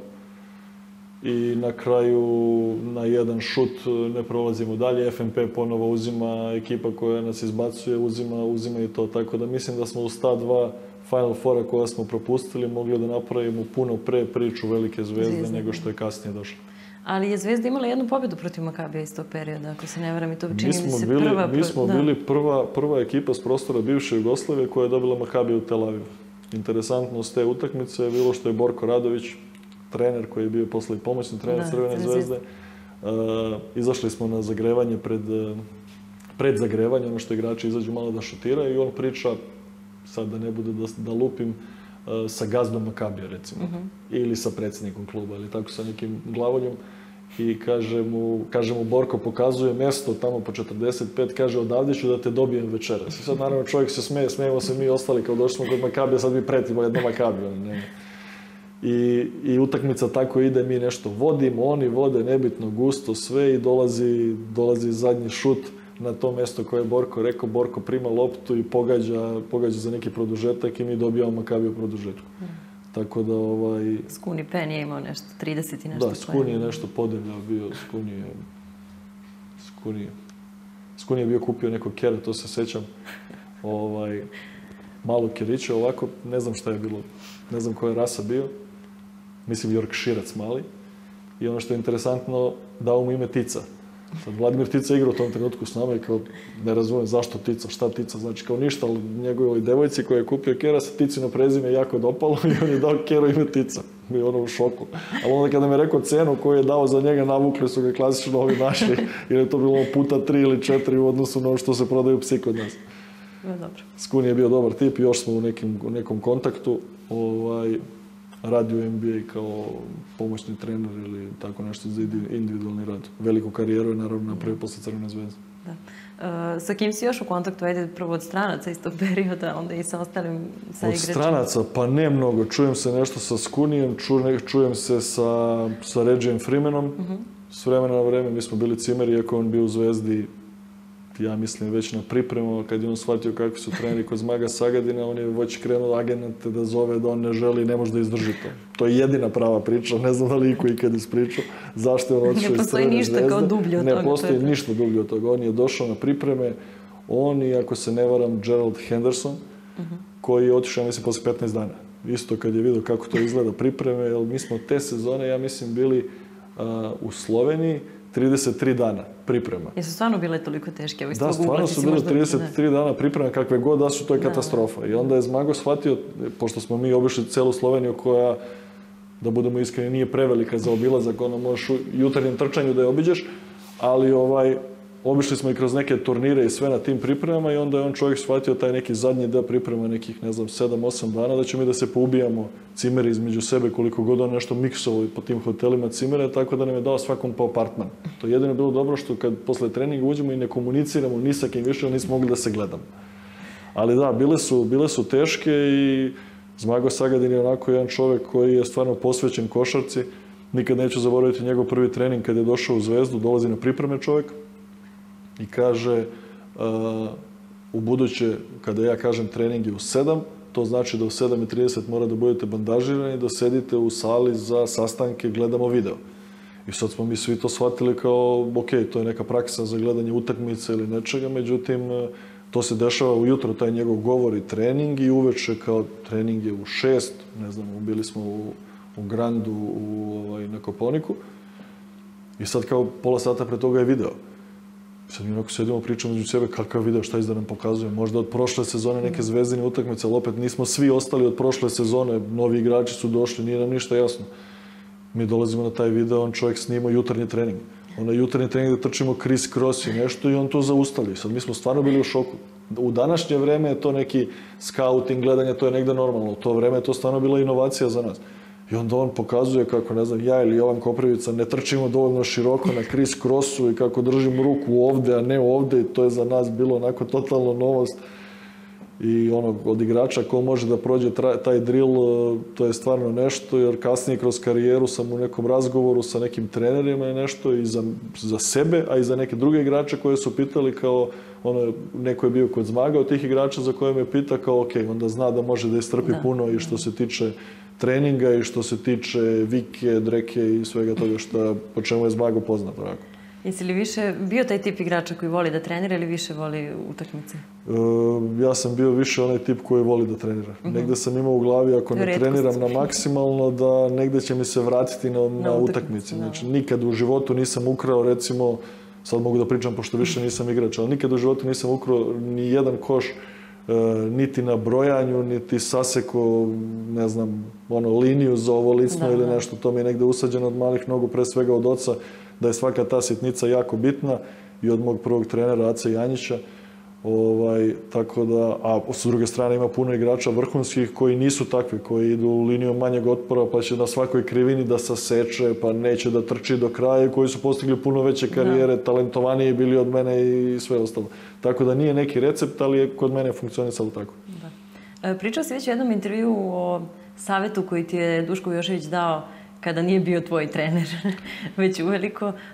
I na kraju, na jedan šut ne prolazimo dalje. F M P ponovo uzima, ekipa koja nas izbacuje, uzima, uzima i to. Tako da mislim da smo uz ta dva Final Fora koja smo propustili mogli da napravimo puno pre priču Velike Zvezde Zvezda. nego što je kasnije došlo. Ali je Zvezda imala jednu pobjedu protiv Makabija iz tog perioda, ako se ne varam, i to čini mi se bili, prva... Mi smo da. bili prva, prva ekipa s prostora bivše Jugoslavije koja je dobila Makabija u Tel Avivu. Interesantnost te utakmice je bilo što je Borko Radović, trener koji je bio posle pomoćni trener Crvene Zvezde, uh, izašli smo na zagrevanje pred, pred zagrevanje, ono što igrači izađu malo da šutiraju i on priča, sad da ne bude da, da lupim, uh, sa gazdom Makabija, recimo, uh-huh. ili sa predsjednikom kluba, ili tako sa nekim glavoljom. I kaže mu, kaže mu Borko, pokazuje mjesto tamo po četrdeset pet, kaže odavde ću da te dobijem večeras. I sad naravno čovjek se smeje, smijemo se mi ostali kao došli smo kod Makabija, sad mi pretimo jedno Makabija. Ne. I, I utakmica tako ide, mi nešto vodimo, oni vode nebitno gusto sve i dolazi, dolazi zadnji šut na to mjesto koje je Borko rekao. Borko prima loptu i pogađa, pogađa za neki produžetak i mi dobijamo Makabija u produžetku. Mm. Tako da ovaj... Skuni Pen je imao nešto, trideset i nešto. Da, Skuni je nešto podemljao bio, Skuni je... Skuni je... Skuni je bio kupio neko kere, to se sećam. Ovaj... Malo kerića, ovako, ne znam šta je bilo, ne znam koja je rasa bio. Mislim, Yorkshirac mali. I ono što je interesantno, dao mu ime Tica. Sad, Vladimir Tica igra u tom trenutku s nama i kao, ne razumijem zašto Tica, šta Tica, znači kao ništa, ali njegovoj devojci koja je kupio kera se Ticino prezime jako dopalo i on je dao keru ime Tica. Bio ono u šoku. Ali onda kada mi je rekao cenu koju je dao za njega, navukli su ga klasično ovi naši, jer je to bilo puta tri ili četiri u odnosu na ono što se prodaju psi kod nas. dobro. Skuni je bio dobar tip i još smo u nekim, u nekom kontaktu. Ovaj, radi u N B A kao pomoćni trener ili tako nešto za individualni rad. Veliku karijeru je naravno napravio posle Crvene zvezde. Da. E, sa kim si još u kontaktu? Ajde prvo od stranaca iz tog perioda, onda i sa ostalim sa od igračima. Stranaca? Pa ne mnogo. Čujem se nešto sa Skunijem, čujem, čujem se sa, sa Regijem Freemanom. Uh-huh. S vremena na vreme mi smo bili cimeri, iako on bio u Zvezdi, ja mislim, već na pripremu, kad je on shvatio kakvi su treneri kod Zmaga Sagadina, on je već krenuo agente da zove da on ne želi i ne može da izdrži to. To je jedina prava priča, ne znam da li iko ikad ispričao zašto je on otišao iz Crvene zvezde. Ne postoji ništa kao dublje od ne toga. Ne postoji to ništa dublje od toga. On je došao na pripreme, on i, ako se ne varam, Gerald Henderson, uh-huh. koji je otišao, mislim, posle petnaest dana. Isto kad je vidio kako to izgleda pripreme, jer mi smo te sezone, ja mislim, bili uh, u Sloveniji trideset tri dana priprema. Jesu stvarno bile toliko teške? Da, stvarno su bile trideset tri dana priprema, kakve god da su, to je katastrofa. Da, da. I onda je Zmago shvatio, pošto smo mi obišli celu Sloveniju koja, da budemo iskreni, nije prevelika za obilazak, ono možeš u jutarnjem trčanju da je obiđeš, ali ovaj, obišli smo i kroz neke turnire i sve na tim pripremama i onda je on čovjek shvatio taj neki zadnji deo priprema, nekih, ne znam, sedam osam dana, da ćemo mi da se poubijamo cimeri između sebe, koliko god on nešto miksovao po tim hotelima cimere, tako da nam je dao svakom po apartman. To je jedino bilo dobro što kad posle treninga uđemo i ne komuniciramo ni sa kim više, nismo mogli da se gledamo. Ali da, bile su, bile su teške i Zmago Sagadin je onako jedan čovjek koji je stvarno posvećen košarci. Nikad neću zaboraviti njegov prvi trening kad je došao u Zvezdu, dolazi na pripreme čovjek i kaže, uh, u buduće, kada ja kažem trening je u sedam, to znači da u sedam i trideset mora da budete bandažirani, da sedite u sali za sastanke, gledamo video. I sad smo mi svi to shvatili kao, ok, to je neka praksa za gledanje utakmice ili nečega, međutim, to se dešava ujutro, taj njegov govor i trening, i uveče kao trening je u šest, ne znam, bili smo u, u Grandu, u, ovaj, na Koponiku, i sad kao pola sata pre toga je video. Sad mi onako sedimo, pričamo među sebe kakav video, šta izda nam pokazuje. Možda od prošle sezone neke zvezdine utakmice, ali opet nismo svi ostali od prošle sezone, novi igrači su došli, nije nam ništa jasno. Mi dolazimo na taj video, on čovjek snima jutarnji trening. Onaj jutarnji trening da trčimo criss cross i nešto i on to zaustavi. Sad mi smo stvarno bili u šoku. U današnje vreme je to neki scouting, gledanje, to je negde normalno. U to vreme je to stvarno bila inovacija za nas. I onda on pokazuje kako, ne znam, ja ili Jovan Koprivica ne trčimo dovoljno široko na criss crossu i kako držimo ruku ovde, a ne ovde. I to je za nas bilo onako totalno novost. I ono, od igrača ko može da prođe taj drill, to je stvarno nešto, jer kasnije kroz karijeru sam u nekom razgovoru sa nekim trenerima i nešto i za, za sebe, a i za neke druge igrače koje su pitali kao, ono, neko je bio kod Zmaga od tih igrača za koje me pita kao, ok, onda zna da može da istrpi da. puno i što se tiče treninga i što se tiče vike, dreke i svega toga što, po čemu je Zmago poznat. Onako. Jesi li više bio taj tip igrača koji voli da trenira ili više voli utakmice? E, ja sam bio više onaj tip koji voli da trenira. Uh-huh. Negde sam imao u glavi, ako ne treniram na maksimalno, da negde će mi se vratiti na, na, na utakmici. Znači, nikad u životu nisam ukrao, recimo, sad mogu da pričam pošto više nisam igrač, ali nikad u životu nisam ukrao ni jedan koš, e, niti na brojanju, niti saseko, ne znam, ono, liniju za ovo licno da, ili da. nešto. To mi je negde usađeno od malih nogu, pre svega od oca, da je svaka ta sitnica jako bitna i od mog prvog trenera Ace Janjića. Ovaj, tako da, a s druge strane ima puno igrača vrhunskih koji nisu takvi, koji idu linijom manjeg otpora pa će na svakoj krivini da saseče, pa neće da trči do kraja, koji su postigli puno veće karijere, da. talentovaniji bili od mene i sve ostalo. Tako da nije neki recept, ali je kod mene funkcionisalo tako. Da. E, pričao si već u jednom intervju o savetu koji ti je Duško Jošević dao kada nije bio tvoj trener, već uveliko. Uh,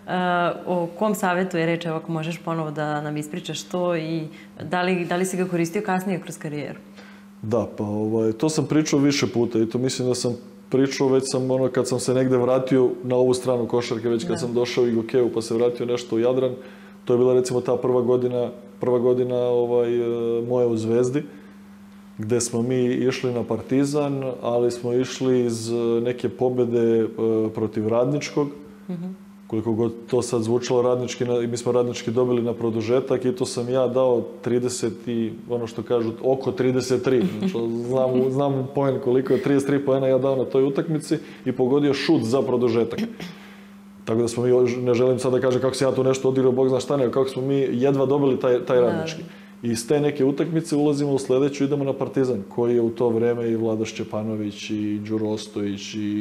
o kom savetu je reč, ako možeš ponovo da nam ispričaš to i da li, da li si ga koristio kasnije kroz karijeru? Da, pa ovaj, to sam pričao više puta i to mislim da sam pričao, već sam ono kad sam se negde vratio na ovu stranu košarke, već kad da. sam došao i Gokeju pa se vratio nešto u Jadran, to je bila recimo ta prva godina, prva godina ovaj, moje u Zvezdi, gde smo mi išli na Partizan, ali smo išli iz neke pobede e, protiv Radničkog. Mm-hmm. Koliko god to sad zvučalo radnički, mi smo Radnički dobili na produžetak i to sam ja dao trideset i, ono što kažu, oko trideset tri. Znači, znam, znam poen koliko je, trideset tri poena ja dao na toj utakmici i pogodio šut za produžetak. Tako da smo mi, ne želim sad da kažem kako se ja tu nešto odigrao, Bog zna šta, nego kako smo mi jedva dobili taj, taj Radnički. I iz te neke utakmice ulazimo u sljedeću, idemo na Partizan, koji je u to vrijeme i Vlado Šćepanović, i Đuro Ostojić, i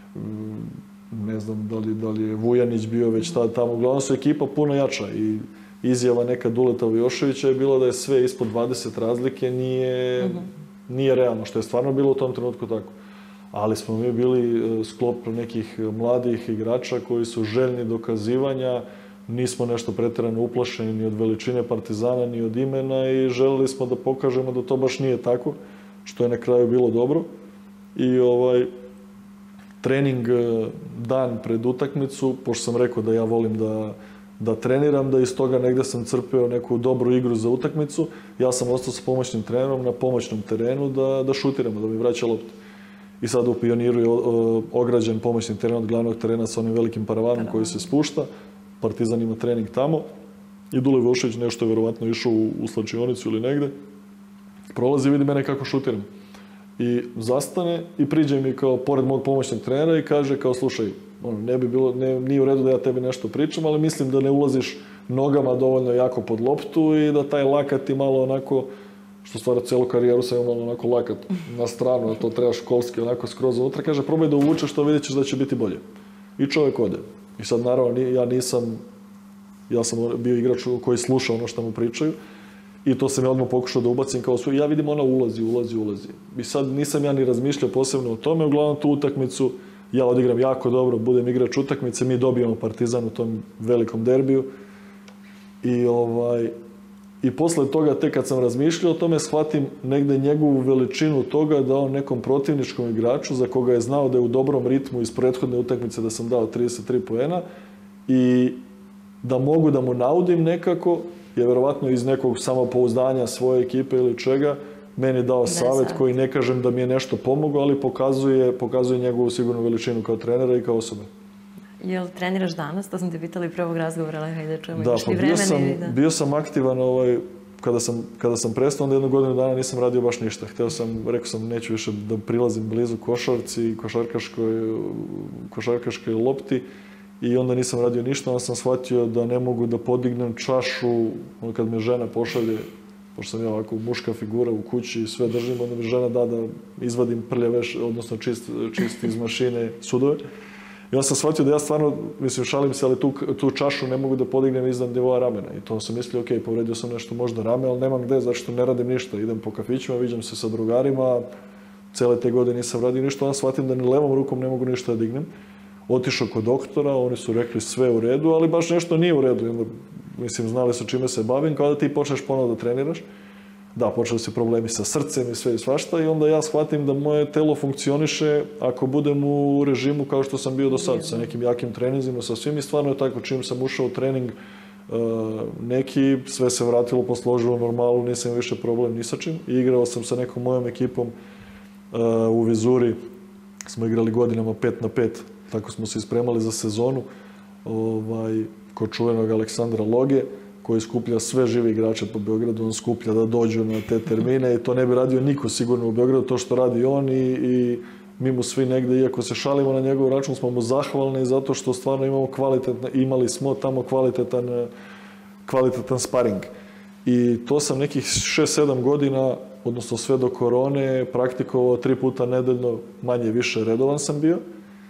ne znam da li, da li je Vujanić bio već tada tamo. Uglavnom su ekipa puno jača i izjava neka Duleta Vujoševića je bila da je sve ispod dvadeset razlike nije, uh-huh. nije realno, što je stvarno bilo u tom trenutku tako. Ali smo mi bili sklop nekih mladih igrača koji su željni dokazivanja, nismo nešto pretjerano uplašeni ni od veličine Partizana, ni od imena i željeli smo da pokažemo da to baš nije tako, što je na kraju bilo dobro. I ovaj trening dan pred utakmicu, pošto sam rekao da ja volim da, da treniram, da iz toga negdje sam crpeo neku dobru igru za utakmicu, ja sam ostao sa pomoćnim trenerom na pomoćnom terenu da, da šutiramo, da mi vraća loptu. I sad u Pioniru je ograđen pomoćni teren od glavnog terena sa onim velikim paravanom koji se spušta. Partizan ima trening tamo i Dule Vujošević nešto je vjerovatno išao u, u slačionicu ili negdje. Prolazi i vidi mene kako šutiram. I zastane i priđe mi kao pored mog pomoćnog trenera i kaže kao slušaj, ono, ne bi bilo, ne, nije u redu da ja tebi nešto pričam, ali mislim da ne ulaziš nogama dovoljno jako pod loptu i da taj lakat ti malo onako, što stvara cijelu karijeru sam imao malo onako lakat na stranu, a to treba školski onako skroz unutra, kaže probaj da uvučeš to, vidjet ćeš da će biti bolje. I čovjek ode. I sad naravno ja nisam, ja sam bio igrač koji sluša ono što mu pričaju i to sam ja odmah pokušao da ubacim kao svoj. Ja vidim ona ulazi, ulazi, ulazi. I sad nisam ja ni razmišljao posebno o tome, uglavnom tu utakmicu ja odigram jako dobro, budem igrač utakmice, mi dobijemo Partizan u tom velikom derbiju. I ovaj... I posle toga, tek kad sam razmišljao o tome, shvatim negde njegovu veličinu toga da on nekom protivničkom igraču, za koga je znao da je u dobrom ritmu iz prethodne utakmice da sam dao trideset tri poena i da mogu da mu naudim nekako, je verovatno iz nekog samopouzdanja svoje ekipe ili čega, meni dao savjet koji ne kažem da mi je nešto pomogao, ali pokazuje, pokazuje njegovu sigurnu veličinu kao trenera i kao osobe. Jel treniraš danas? To sam te pitala i pre ovog razgovora, ali hajde da čujemo. Da, pa bio sam, da... bio sam aktivan, ovaj, kada, sam, kada sam prestao, onda jednu godinu dana nisam radio baš ništa. Hteo sam, rekao sam, neću više da prilazim blizu košarci i košarkaškoj, košarkaškoj lopti i onda nisam radio ništa, onda sam shvatio da ne mogu da podignem čašu, kad me žena pošalje, pošto sam ja ovako muška figura u kući i sve držim, onda mi žena da da izvadim prljave, odnosno čist, čist iz mašine sudove. I onda sam shvatio da ja stvarno, mislim, šalim se, ali tu, tu čašu ne mogu da podignem iznad nivoa ramena. I to sam mislio, ok, povredio sam nešto možda rame, ali nemam gde, zato što ne radim ništa. Idem po kafićima, viđam se sa drugarima, cele te godine nisam radio ništa, onda shvatim da ni levom rukom ne mogu ništa da dignem. Otišao kod doktora, oni su rekli sve u redu, ali baš nešto nije u redu. Onda, mislim, znali su čime se bavim, kao da ti počneš ponovo da treniraš. Da, počeli su problemi sa srcem i sve i svašta i onda ja shvatim da moje telo funkcioniše ako budem u režimu kao što sam bio do sad, sa nekim jakim treninzima, sa svim i stvarno je tako, čim sam ušao u trening uh, neki, sve se vratilo, posložilo normalno, nisam više problem ni sa čim i igrao sam sa nekom mojom ekipom uh, u Vizuri, smo igrali godinama pet na pet, tako smo se ispremali za sezonu, ovaj, kod čuvenog Aleksandra Loge, koji skuplja sve žive igrače po Beogradu, on skuplja da dođu na te termine i to ne bi radio niko sigurno u Beogradu, to što radi on i, i mi mu svi negde, iako se šalimo na njegov račun, smo mu zahvalni zato što stvarno imamo kvalitetno, imali smo tamo kvalitetan, kvalitetan sparing. I to sam nekih šest sedam godina, odnosno sve do korone, praktikovao tri puta nedeljno, manje više redovan sam bio.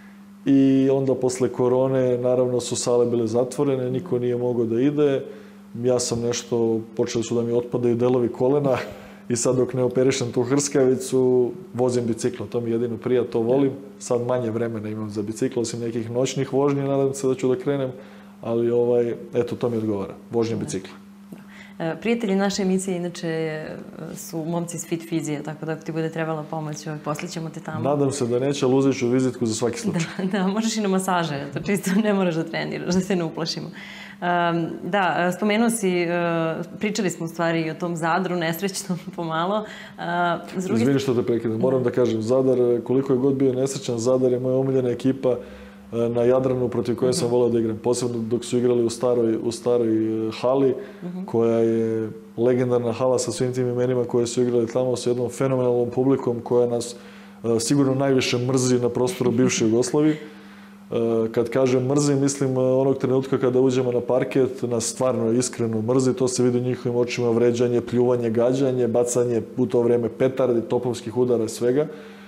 I onda posle korone, naravno, su sale bile zatvorene, niko nije mogao da ide. Ja sam nešto, počeli su da mi otpadaju delovi kolena i sad dok ne operišem tu hrskavicu, vozim biciklo. To mi jedino prija, to volim. Sad manje vremena imam za biciklo, osim nekih noćnih vožnji, nadam se da ću da krenem, ali ovaj, eto, to mi odgovara, vožnja bicikla. Prijatelji naše emisije inače su momci iz Fit Fizije, tako da ako ti bude trebala pomoć, poslije ćemo te tamo. Nadam se da neće, ali uzet ću vizitku za svaki slučaj. Da, da, možeš i na masaže, to čisto ne moraš da treniraš, da se ne uplašimo. Um, da, spomenuo si, uh, pričali smo u stvari i o tom Zadru, nesrećnom pomalo. Uh, drugi... Izvini što te prekidam, moram da kažem, Zadar, koliko je god bio nesrećan, Zadar je moja omiljena ekipa na Jadranu protiv koje sam voleo da igram. Posebno dok su igrali u staroj, u staroj hali, koja je legendarna hala sa svim tim imenima koje su igrali tamo, sa jednom fenomenalnom publikom koja nas sigurno najviše mrzi na prostoru bivše Jugoslavije. Kad kažem mrzim, mislim onog trenutka kada uđemo na parket, nas stvarno iskreno mrzi, to se vidi u njihovim očima, vređanje, pljuvanje, gađanje, bacanje u to vrijeme petardi, topovskih udara, svega,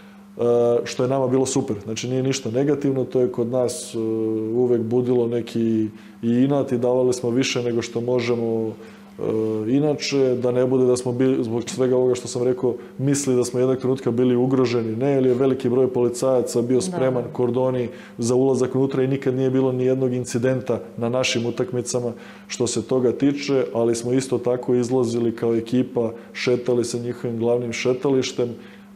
što je nama bilo super. Znači nije ništa negativno, to je kod nas uvek budilo neki i inat i davali smo više nego što možemo inače, da ne bude da smo bili, zbog svega ovoga što sam rekao, misli da smo jednog trenutka bili ugroženi. Ne, jer je veliki broj policajaca bio spreman, kordoni za ulazak unutra i nikad nije bilo ni jednog incidenta na našim utakmicama što se toga tiče, ali smo isto tako izlazili kao ekipa, šetali sa njihovim glavnim šetalištem.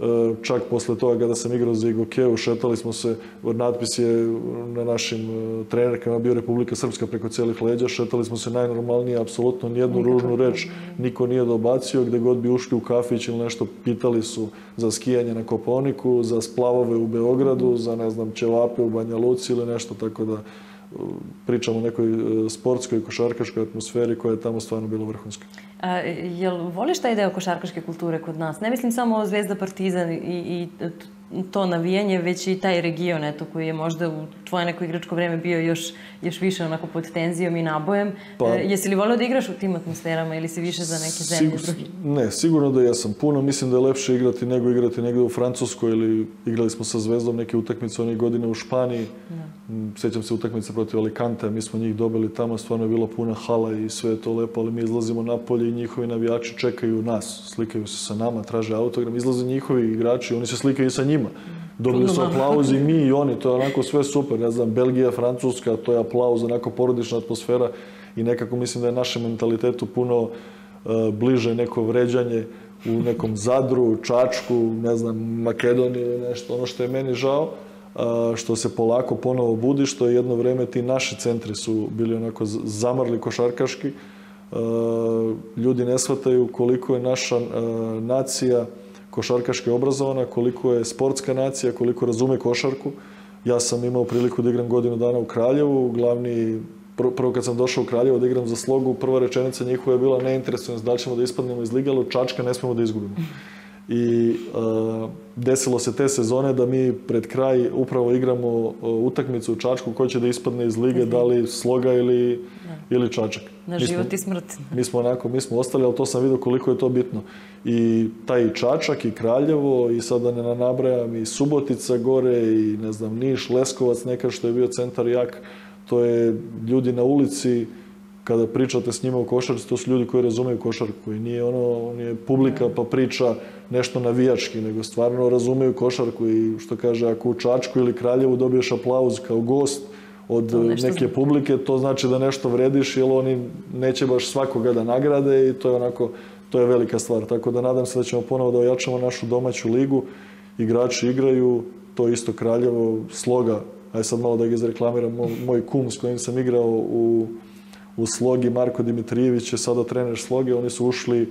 Čak posle toga kada sam igrao za Igokeu, šetali smo se, natpis je na našim trenerkama bio Republika Srpska preko cijelih leđa, šetali smo se najnormalnije, apsolutno nijednu ružnu reč niko nije dobacio, gde god bi ušli u kafić ili nešto, pitali su za skijanje na Kopaoniku, za splavove u Beogradu, za ne znam, ćevape u Banja Luci ili nešto, tako da pričamo o nekoj sportskoj, košarkaškoj atmosferi koja je tamo stvarno bila vrhunska. A, jel voliš taj deo košarkaške kulture kod nas? Ne mislim samo o Zvezda, Partizan i, i to navijanje, već i taj region, eto, koji je možda u tvoje neko igračko vreme bio još, još više onako pod tenzijom i nabojem. Pa, e, jesi li volio da igraš u tim atmosferama ili si više za neke zemlje drugi? Ne, sigurno da jesam. Puno mislim da je lepše igrati nego igrati negde u Francuskoj ili igrali smo sa Zvezdom neke utakmice onih godina u Španiji. Da. Sjećam se utakmice protiv Alicante, mi smo njih dobili tamo, stvarno je bila puna hala i sve je to lepo, ali mi izlazimo napolje i njihovi navijači čekaju nas, slikaju se sa nama, traže autogram, izlaze njihovi igrači, oni se slikaju sa njima. Dobili su aplauz i mi i oni, to je onako sve super, ne znam, Belgija, Francuska, to je aplauz, onako porodična atmosfera i nekako mislim da je našem mentalitetu puno uh, bliže neko vređanje u nekom Zadru, Čačku, ne znam, Makedoniji ili nešto, ono što je meni žao, uh, što se polako ponovo budi, što je jedno vreme ti naši centri su bili onako zamrli košarkaški, uh, ljudi ne shvataju koliko je naša uh, nacija košarkaški obrazovana, koliko je sportska nacija, koliko razume košarku. Ja sam imao priliku da igram godinu dana u Kraljevu. Glavni, prvo kad sam došao u Kraljevo da igram za Slogu, prva rečenica njihova je bila: ne interesuje nas da li ćemo da ispadnemo iz lige, ali od Čačka ne smemo da izgubimo. I uh, desilo se te sezone da mi pred kraj upravo igramo uh, utakmicu u Čačku ko će da ispadne iz lige, da li Sloga ili, ili Čačak. Na život i smrt. Mi smo onako, mi smo ostali, ali to sam vidio koliko je to bitno. I taj Čačak i Kraljevo i sada ne nabrajam i Subotica gore i ne znam Niš, Leskovac nekad što je bio centar jak, to je ljudi na ulici. Kada pričate s njima o košarci, to su ljudi koji razumeju košarku i nije ono, nije publika pa priča nešto navijački, nego stvarno razumeju košarku i što kaže, ako u Čačku ili Kraljevu dobiješ aplauz kao gost od neke publike, to znači da nešto vrediš, jer oni neće baš svakoga da nagrade i to je onako, to je velika stvar. Tako da nadam se da ćemo ponovo da ojačamo našu domaću ligu, igrači igraju, to isto Kraljevo, Sloga, aj sad malo da ga izreklamiram, moj kum s kojim sam igrao u u Slogi, Marko Dimitrijević je sada trener Sloge, oni su ušli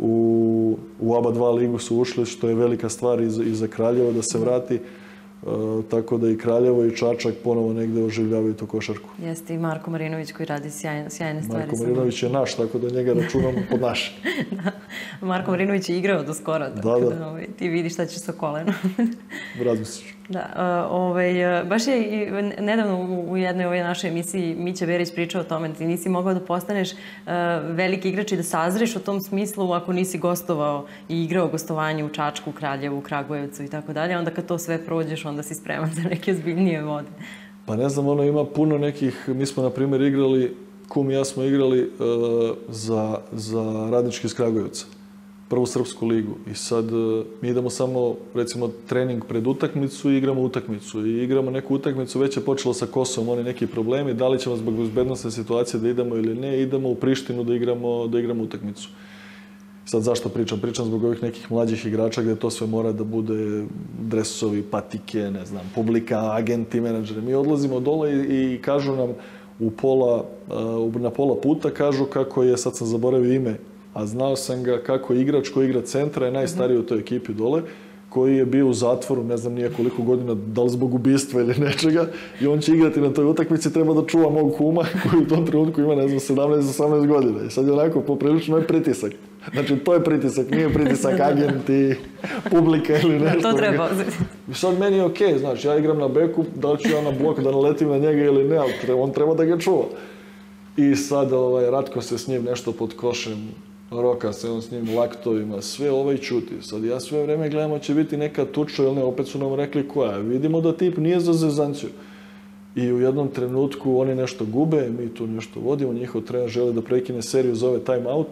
u, u A B A dva ligu su ušli, što je velika stvar i za, i za Kraljevo da se vrati. Uh, tako da i Kraljevo i Čačak ponovo negde oživljavaju tu košarku. Jeste i Marko Marinović koji radi sjajne, sjajne stvari. Marko Marinović je naš, tako da njega računamo pod naš. Da. Marko Marinović je igrao do skoro, tako da, da ovaj, ti vidiš šta će sa kolenom. Razmisliš. Da, uh, ovaj, baš je i nedavno u jednoj ovoj našoj emisiji Mića Berić pričao o tome da ti nisi mogao da postaneš uh, veliki igrač i da sazreš u tom smislu ako nisi gostovao i igrao gostovanje u Čačku, Kraljevu, Kragujevcu i tako dalje. Onda kad to sve prođeš, onda si spreman za neke ozbiljnije vode. Pa ne znam, ono ima puno nekih, mi smo na primjer igrali, kum i ja smo igrali uh, za, za Radnički iz Kragujevca, prvu srpsku ligu. I sad uh, mi idemo samo, recimo, trening pred utakmicu i igramo utakmicu. I igramo neku utakmicu, već je počelo sa Kosovom, oni neki problemi, da li ćemo zbog bezbednostne situacije da idemo ili ne, idemo u Prištinu da igramo, da igramo utakmicu. Sad zašto pričam? Pričam zbog ovih nekih mlađih igrača gde to sve mora da bude dresovi, patike, ne znam, publika, agenti, menadžeri. Mi odlazimo dole i, i kažu nam u pola, uh, na pola puta kažu kako je, sad sam zaboravio ime, a znao sam ga, kako je igrač koji igra centra, je najstariji u toj ekipi dole, koji je bio u zatvoru, ne znam nije koliko godina, da li zbog ubistva ili nečega, i on će igrati na toj utakmici, treba da čuva mog kuma koji u tom trenutku ima, ne znam, sedamnaest osamnaest godina. I sad je onako poprilično je pritisak. Znači, to je pritisak, nije pritisak agenti, publika ili nešto. To treba. I sad meni je okej, znači, ja igram na beku, da li ću ja na blok da naletim na njega ili ne, ali on treba da ga čuva. I sad ovaj, Ratko se s njim nešto pod košem, Roka se on s njim laktovima, sve ovaj čuti. Sad ja sve vreme gledamo će biti neka tuča ili ne, opet su nam rekli koja. Vidimo da tip nije za zezanciju. I u jednom trenutku oni nešto gube, mi tu nešto vodimo, njihov trener želi da prekine seriju, zove time out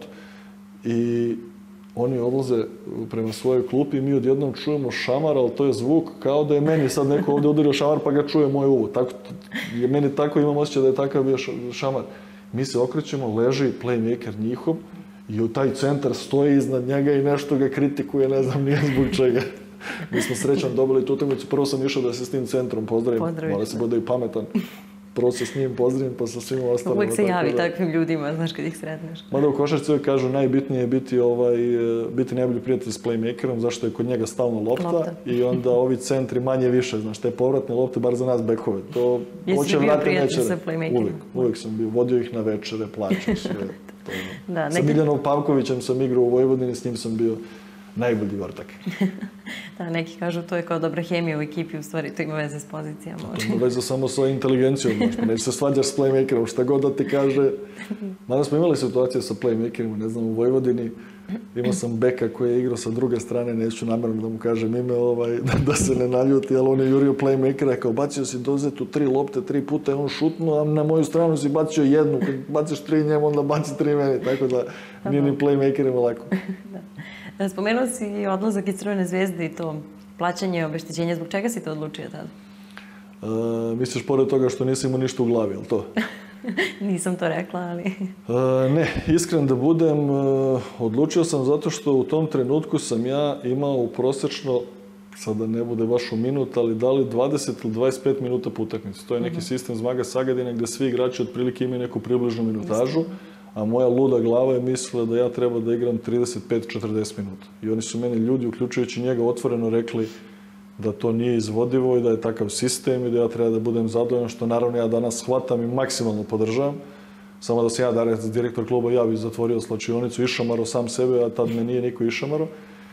i oni odlaze prema svojoj klupi i mi odjednom čujemo šamar, ali to je zvuk kao da je meni sad neko ovdje udario šamar pa ga čuje moj uvo. Tako, meni tako imam osjećaj da je takav bio šamar. Mi se okrećemo, leži playmaker njihov i u taj centar stoji iznad njega i nešto ga kritikuje, ne znam nije zbog čega. Mi smo srećan dobili tu utakmicu, prvo sam išao da se s tim centrom pozdravim, mora se bude i pametan. Prvo se s njim pozdravim, pa sa svima ostalima. Uvijek se javi takvim ljudima, znaš, kad ih sretneš. Mada u košarci uvijek kažu najbitnije je biti, ovaj, biti najbolji prijatelj s playmakerom, zašto je kod njega stalno lopta, lopta. I onda ovi centri manje više, znaš, te povratne lopte, bar za nas bekove. To jesi bio prijatelj sa playmakerom? Uvijek, uvijek sam bio, vodio ih na večere, plaćao sve. To, da, sa Miljanom Pavkovićem sam igrao u Vojvodini, s njim sam bio najbolji ortak. Da, neki kažu to je kao dobra hemija u ekipi, u stvari to ima veze s pozicijama. To ima veze samo sa inteligencijom, znači, neće se svađaš s playmakerom, šta god da ti kaže. Mada smo imali situacije sa playmakerima, ne znam, u Vojvodini, imao sam beka koji je igrao sa druge strane, neću namjerno da mu kažem ime, ovaj, da se ne naljuti, ali on je jurio playmakera, kao bacio si dozetu tri lopte, tri puta je on šutnuo, a na moju stranu si bacio jednu, kad baciš tri njemu, onda baci tri meni, tako da nije ni playmakerima lako. Spomenuo si odlazak iz Crvene zvezde i to plaćanje obeštećenja. Zbog čega si to odlučio tada? Uh, misliš pored toga što nisam imao ništa u glavi, ali to? Nisam to rekla, ali... Uh, ne, iskren da budem, uh, odlučio sam zato što u tom trenutku sam ja imao u prosečno, sad da ne bude baš u minut, ali da li dvadeset ili dvadeset pet minuta po utakmici. To je neki uh-huh. sistem Zmaga Sagadina gdje svi igrači otprilike imaju neku približnu minutažu. A moja luda glava je mislila da ja treba da igram trideset pet do četrdeset minuta. I oni su meni ljudi, uključujući njega, otvoreno rekli da to nije izvodivo i da je takav sistem i da ja treba da budem zadovoljan, što naravno ja danas shvatam i maksimalno podržavam. Samo da sam ja danas direktor kluba, ja bih zatvorio slačionicu, išamaro sam sebe, a tad me nije niko išamaro.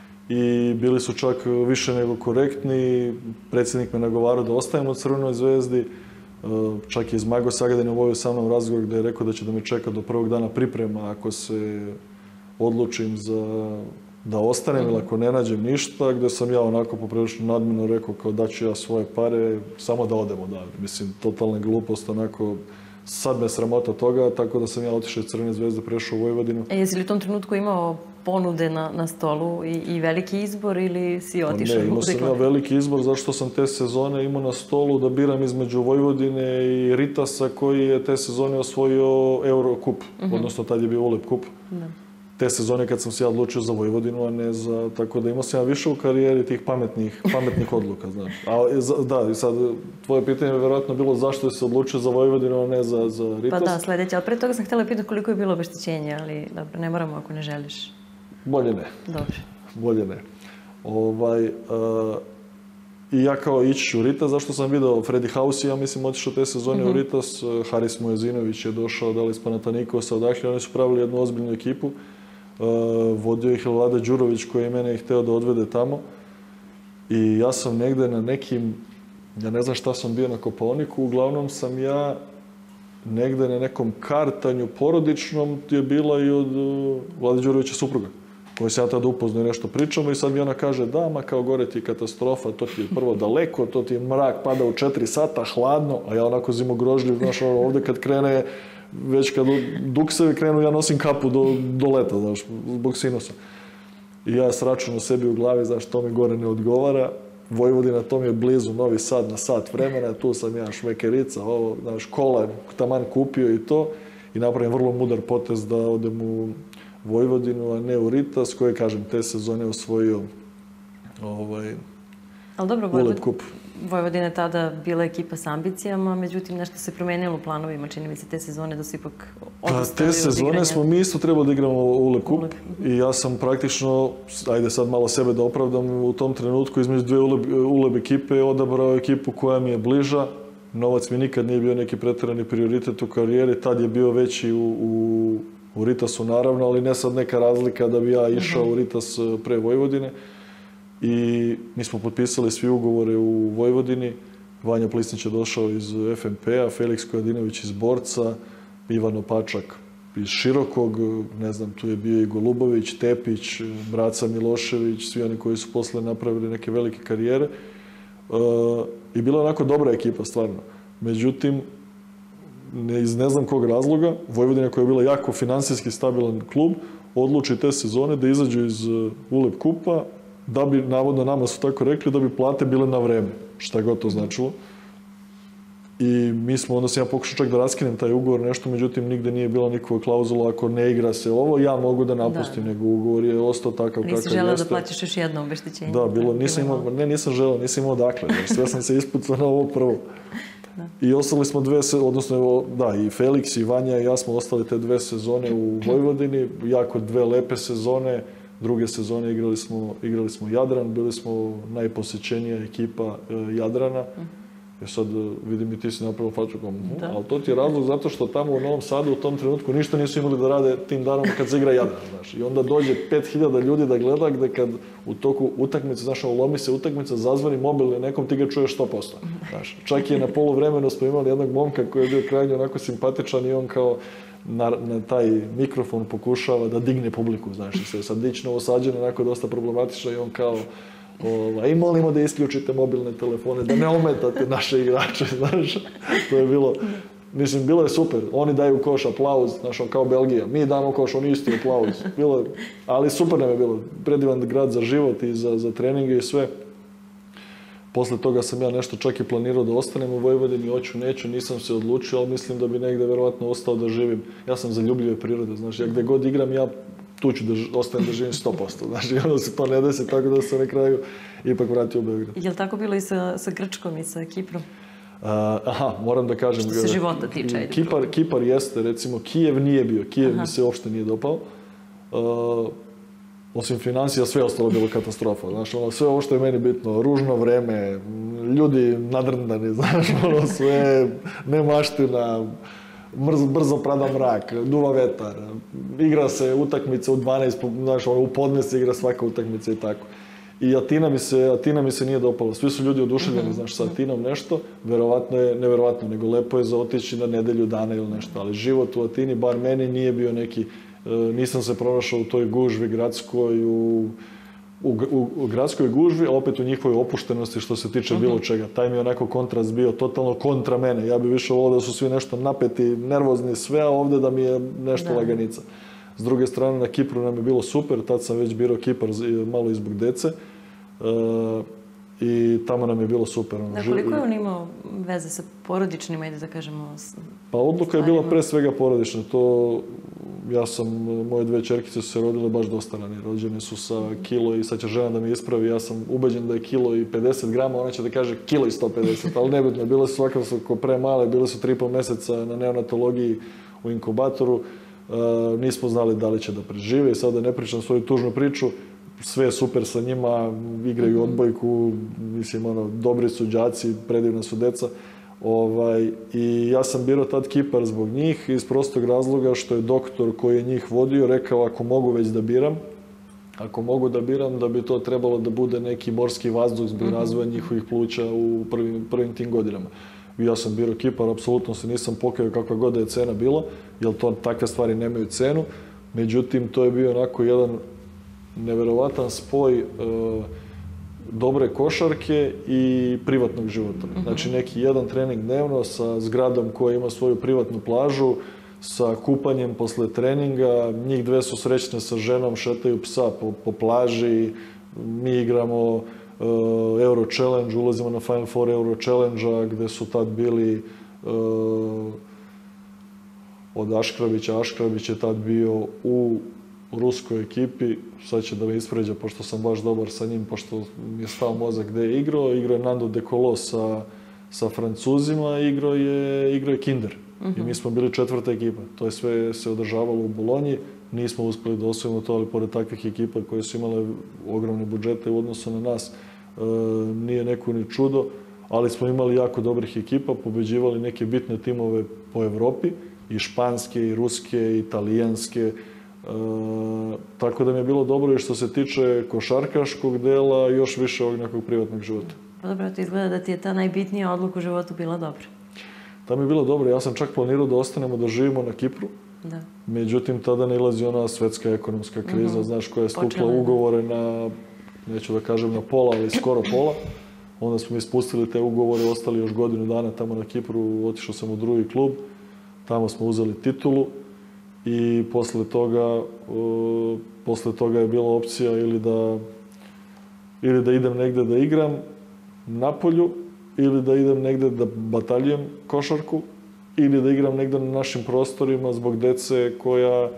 I bili su čak više nego korektni. Predsjednik me nagovarao da ostajem u Crvenoj zvezdi. Čak je iz Zmago Sagadin obavio sa mnom razgovor gdje je rekao da će da me čeka do prvog dana priprema ako se odlučim za da ostanem ili ako ne nađem ništa, gdje sam ja onako poprilično nadmeno rekao kao da ću ja svoje pare, samo da odem odavde. Mislim, totalna glupost, onako, sad me sramota toga, tako da sam ja otišao iz Crvene zvezde, prešao u Vojvodinu. E, jesi li u tom trenutku imao ponude na, na stolu i, i veliki izbor ili si otišao? Ne, imao sam ja veliki izbor zašto sam te sezone imao na stolu da biram između Vojvodine i Ritasa koji je te sezone osvojio Eurocup, uh-huh. odnosno tad je bio Ulep kup. Da. Te sezone kad sam se ja odlučio za Vojvodinu, a ne za... Tako da imao sam ja više u karijeri tih pametnih, pametnih odluka, znaš. A da, i sad, tvoje pitanje je vjerojatno bilo zašto se odlučio za Vojvodinu, a ne za, za Ritas. Pa da, sljedeće, ali pre toga sam htjela pitati koliko je bilo obeštećenja, ali dobro, ne moramo ako ne želiš. Bolje ne. Dobro. Bolje ne. Ovaj, uh, I ja kao ići u Ritas, zašto sam vidio Fredi Hausi, ja mislim, otišao te sezone uh-huh. u Ritas, Haris Mujezinović je došao, da li iz Panatanikosa, odakle, oni su pravili jednu ozbiljnu ekipu. Uh, vodio ih Vlada Đurović koji je mene hteo da odvede tamo. I ja sam negde na nekim, ja ne znam šta sam bio na Kopaoniku, uglavnom sam ja negde na nekom kartanju porodičnom je bila i od uh, Vlade Đurovića supruga, koji se ja tada upoznao i nešto pričamo i sad mi ona kaže da, ma kao gore ti je katastrofa, to ti je prvo daleko, to ti je mrak, pada u četiri sata, hladno, a ja onako zimogrožljiv, znaš, ovdje kad krene, već kad duksevi krenu, ja nosim kapu do, do leta, znaš, zbog sinusa. I ja sračun u sebi u glavi, znaš, to mi gore ne odgovara. Vojvodina, to mi je blizu, Novi Sad na sat vremena, tu sam ja šmekerica, ovo, znaš, kola taman kupio i to. I napravim vrlo mudar potez da odem u Vojvodinu, a ne u Ritas, koje, kažem, te sezone osvojio ovaj, Ali dobro, Uleb kup. Vojvodina je tada bila ekipa s ambicijama, međutim nešto se promenilo u planovima, čini mi se te sezone da su ipak odustali od igranja. Te sezone smo mi isto trebali da igramo Uleb kup i ja sam praktično, ajde sad malo sebe da opravdam, u tom trenutku između dve Uleb, Uleb ekipe odabrao ekipu koja mi je bliža. Novac mi nikad nije bio neki pretjerani prioritet u karijeri, tad je bio veći u, u, u Ritasu naravno, ali ne sad neka razlika da bi ja išao uh-huh. u Ritas pre Vojvodine. I mi smo potpisali svi ugovore u Vojvodini. Vanja Plisnić je došao iz F M P-a, Feliks Kojadinović iz Borca, Ivan Opačak iz Širokog, ne znam, tu je bio i Golubović, Tepić, Braca Milošević, svi oni koji su posle napravili neke velike karijere. E, I bila je onako dobra ekipa, stvarno. Međutim, ne, iz ne znam kog razloga, Vojvodina koja je bila jako finansijski stabilan klub, odluči te sezone da izađu iz Uleb kupa, da bi, navodno nama su tako rekli, da bi plate bile na vreme, šta god to značilo. I mi smo, onda sam ja pokušao čak da raskinem taj ugovor, nešto, međutim, nigde nije bila nikakva klauzula, ako ne igra se ovo, ja mogu da napustim, da. Nego ugovor je ostao takav kakav jeste. Nisi želeo da plaćaš još jedno obeštećenje? Da, bilo, nisam imao, ne, nisam želeo, nisam imao dakle, jer sve sam se ispucao na ovo prvo. Da. I ostali smo dve, odnosno, da, i Feliks, i Vanja i ja smo ostali te dve sezone u Vojvodini, jako dve lepe sezone. Druge sezone igrali smo, igrali smo Jadran, bili smo najposećenija ekipa e, Jadrana. Ja sad vidim i ti si napravio fačukom, ali to ti je razlog zato što tamo u Novom Sadu u tom trenutku ništa nisu imali da rade tim danom kad se igra Jadran, znaš. I onda dođe pet hiljada ljudi da gleda gde kad u toku utakmice, znaš, lomi se utakmica, zazvani mobilni nekom, ti ga čuješ sto posto. Znaš. Čak je na poluvremenu smo imali jednog momka koji je bio krajnje onako simpatičan i on kao Na, na taj mikrofon pokušava da digne publiku, znaš, i se sad dić Novosađan onako dosta problematično i on kao ovaj, i molimo da isključite mobilne telefone, da ne ometate naše igrače, znaš, to je bilo, mislim, bilo je super, oni daju koš aplauz, znaš, on kao Belgija, mi damo koš, oni isti aplauz, bilo, ali super nam je bilo, predivan grad za život i za, za treninge i sve. Posle toga sam ja nešto čak i planirao da ostanem u Vojvodini, hoću, neću, nisam se odlučio, ali mislim da bi negde verovatno ostao da živim. Ja sam za ljubljive prirode, znaš, ja gde god igram, ja tu ću da ostanem da živim sto posto, znaš, i onda se to ne desi, tako da se na kraju ipak vratio u Beograd. Je li tako bilo i sa, sa Grčkom i sa Kiprom? Uh, aha, moram da kažem. Što se života tiče, ajde. Kipar, Kipar jeste, recimo, Kijev nije bio, Kijev aha. mi se uopšte nije dopao. Uh, Osim financija, sve ostalo bilo katastrofa. Znaš, ono, sve ovo što je meni bitno, ružno vreme, ljudi nadrndani, znaš, ono, sve nemaština, brzo, brzo prada mrak, duva vetar, igra se utakmice u dvanaest, znaš, ono, u podne se igra svaka utakmica i tako. I Atina mi se, Atina mi se nije dopala. Svi su ljudi oduševljeni, znaš, sa Atinom nešto, verovatno je, neverovatno, nego lepo je za otići na nedelju dana ili nešto, ali život u Atini, bar meni, nije bio neki. Nisam se pronašao u toj gužvi gradskoj, u, u, u, u gradskoj gužvi, a opet u njihovoj opuštenosti što se tiče uh-huh. bilo čega. Taj mi je onako kontrast bio totalno kontra mene. Ja bi više volao da su svi nešto napeti, nervozni sve, a ovde da mi je nešto da. laganica. S druge strane, na Kipru nam je bilo super, tad sam već birao Kipar malo izbog dece. E, I tamo nam je bilo super. Ono, da, koliko je on imao veze sa porodičnim, ajde da kažemo? Pa odluka je bila pre svega porodična. To, ja sam, moje dve čerkice su se rodile baš dosta ranije. Rođene su sa kilo i sad će žena da me ispravi. Ja sam ubeđen da je kilo i pedeset grama, ona će da kaže kilo i sto pedeset, ali nebitno. Bile su svakako pre male, bile su tri i po meseca na neonatologiji u inkubatoru. E, nismo znali da li će da prežive i sad da ne pričam svoju tužnu priču. Sve je super sa njima, igraju odbojku, mislim, ono, dobri su đaci, predivna su deca. Ovaj, I ja sam birao tad Kipar zbog njih iz prostog razloga što je doktor koji je njih vodio rekao ako mogu već da biram, ako mogu da biram, da bi to trebalo da bude neki morski vazduh zbog razvoja njihovih pluća u prvim, prvim tim godinama. I ja sam birao Kipar, apsolutno se nisam pokajao kakva god da je cena bila, jer to takve stvari nemaju cenu. Međutim, to je bio onako jedan neverovatan spoj e, dobre košarke i privatnog života. Znači neki jedan trening dnevno sa zgradom koja ima svoju privatnu plažu, sa kupanjem posle treninga, njih dve su srećne sa ženom, šetaju psa po, po plaži, mi igramo e, Euro Challenge, ulazimo na Final Four Euro Challenge-a gde su tad bili e, od Aškrabića, Aškrabić je tad bio u u ruskoj ekipi, sad će da me ispređa, pošto sam baš dobar sa njim, pošto mi je stao mozak gde je igrao. Igrao je Nando De Colo sa, sa Francuzima, igrao je, igrao je Kinder. Uh-huh. I mi smo bili četvrta ekipa. To je sve se održavalo u Bolonji. Nismo uspeli da osvojimo to, ali pored takvih ekipa koje su imale ogromne budžete u odnosu na nas, e, nije neko ni čudo, ali smo imali jako dobrih ekipa, pobeđivali neke bitne timove po Evropi, i španske, i ruske, i italijanske. E, tako da mi je bilo dobro i što se tiče košarkaškog dela, još više ovog nekog privatnog života. Pa dobro, to izgleda da ti je ta najbitnija odluka u životu bila dobra. Da mi je bilo dobro. Ja sam čak planirao da ostanemo da živimo na Kipru. Da. Međutim, tada nailazi ona svetska ekonomska kriza, mm-hmm. znaš, koja je stukla ugovore na, neću da kažem na pola, ali skoro pola. Onda smo ispustili te ugovore, ostali još godinu dana tamo na Kipru, otišao sam u drugi klub, tamo smo uzeli titulu i posle toga, uh, posle toga je bila opcija ili da, ili da idem negde da igram napolju, ili da idem negde da bataljujem košarku, ili da igram negde na našim prostorima zbog dece koja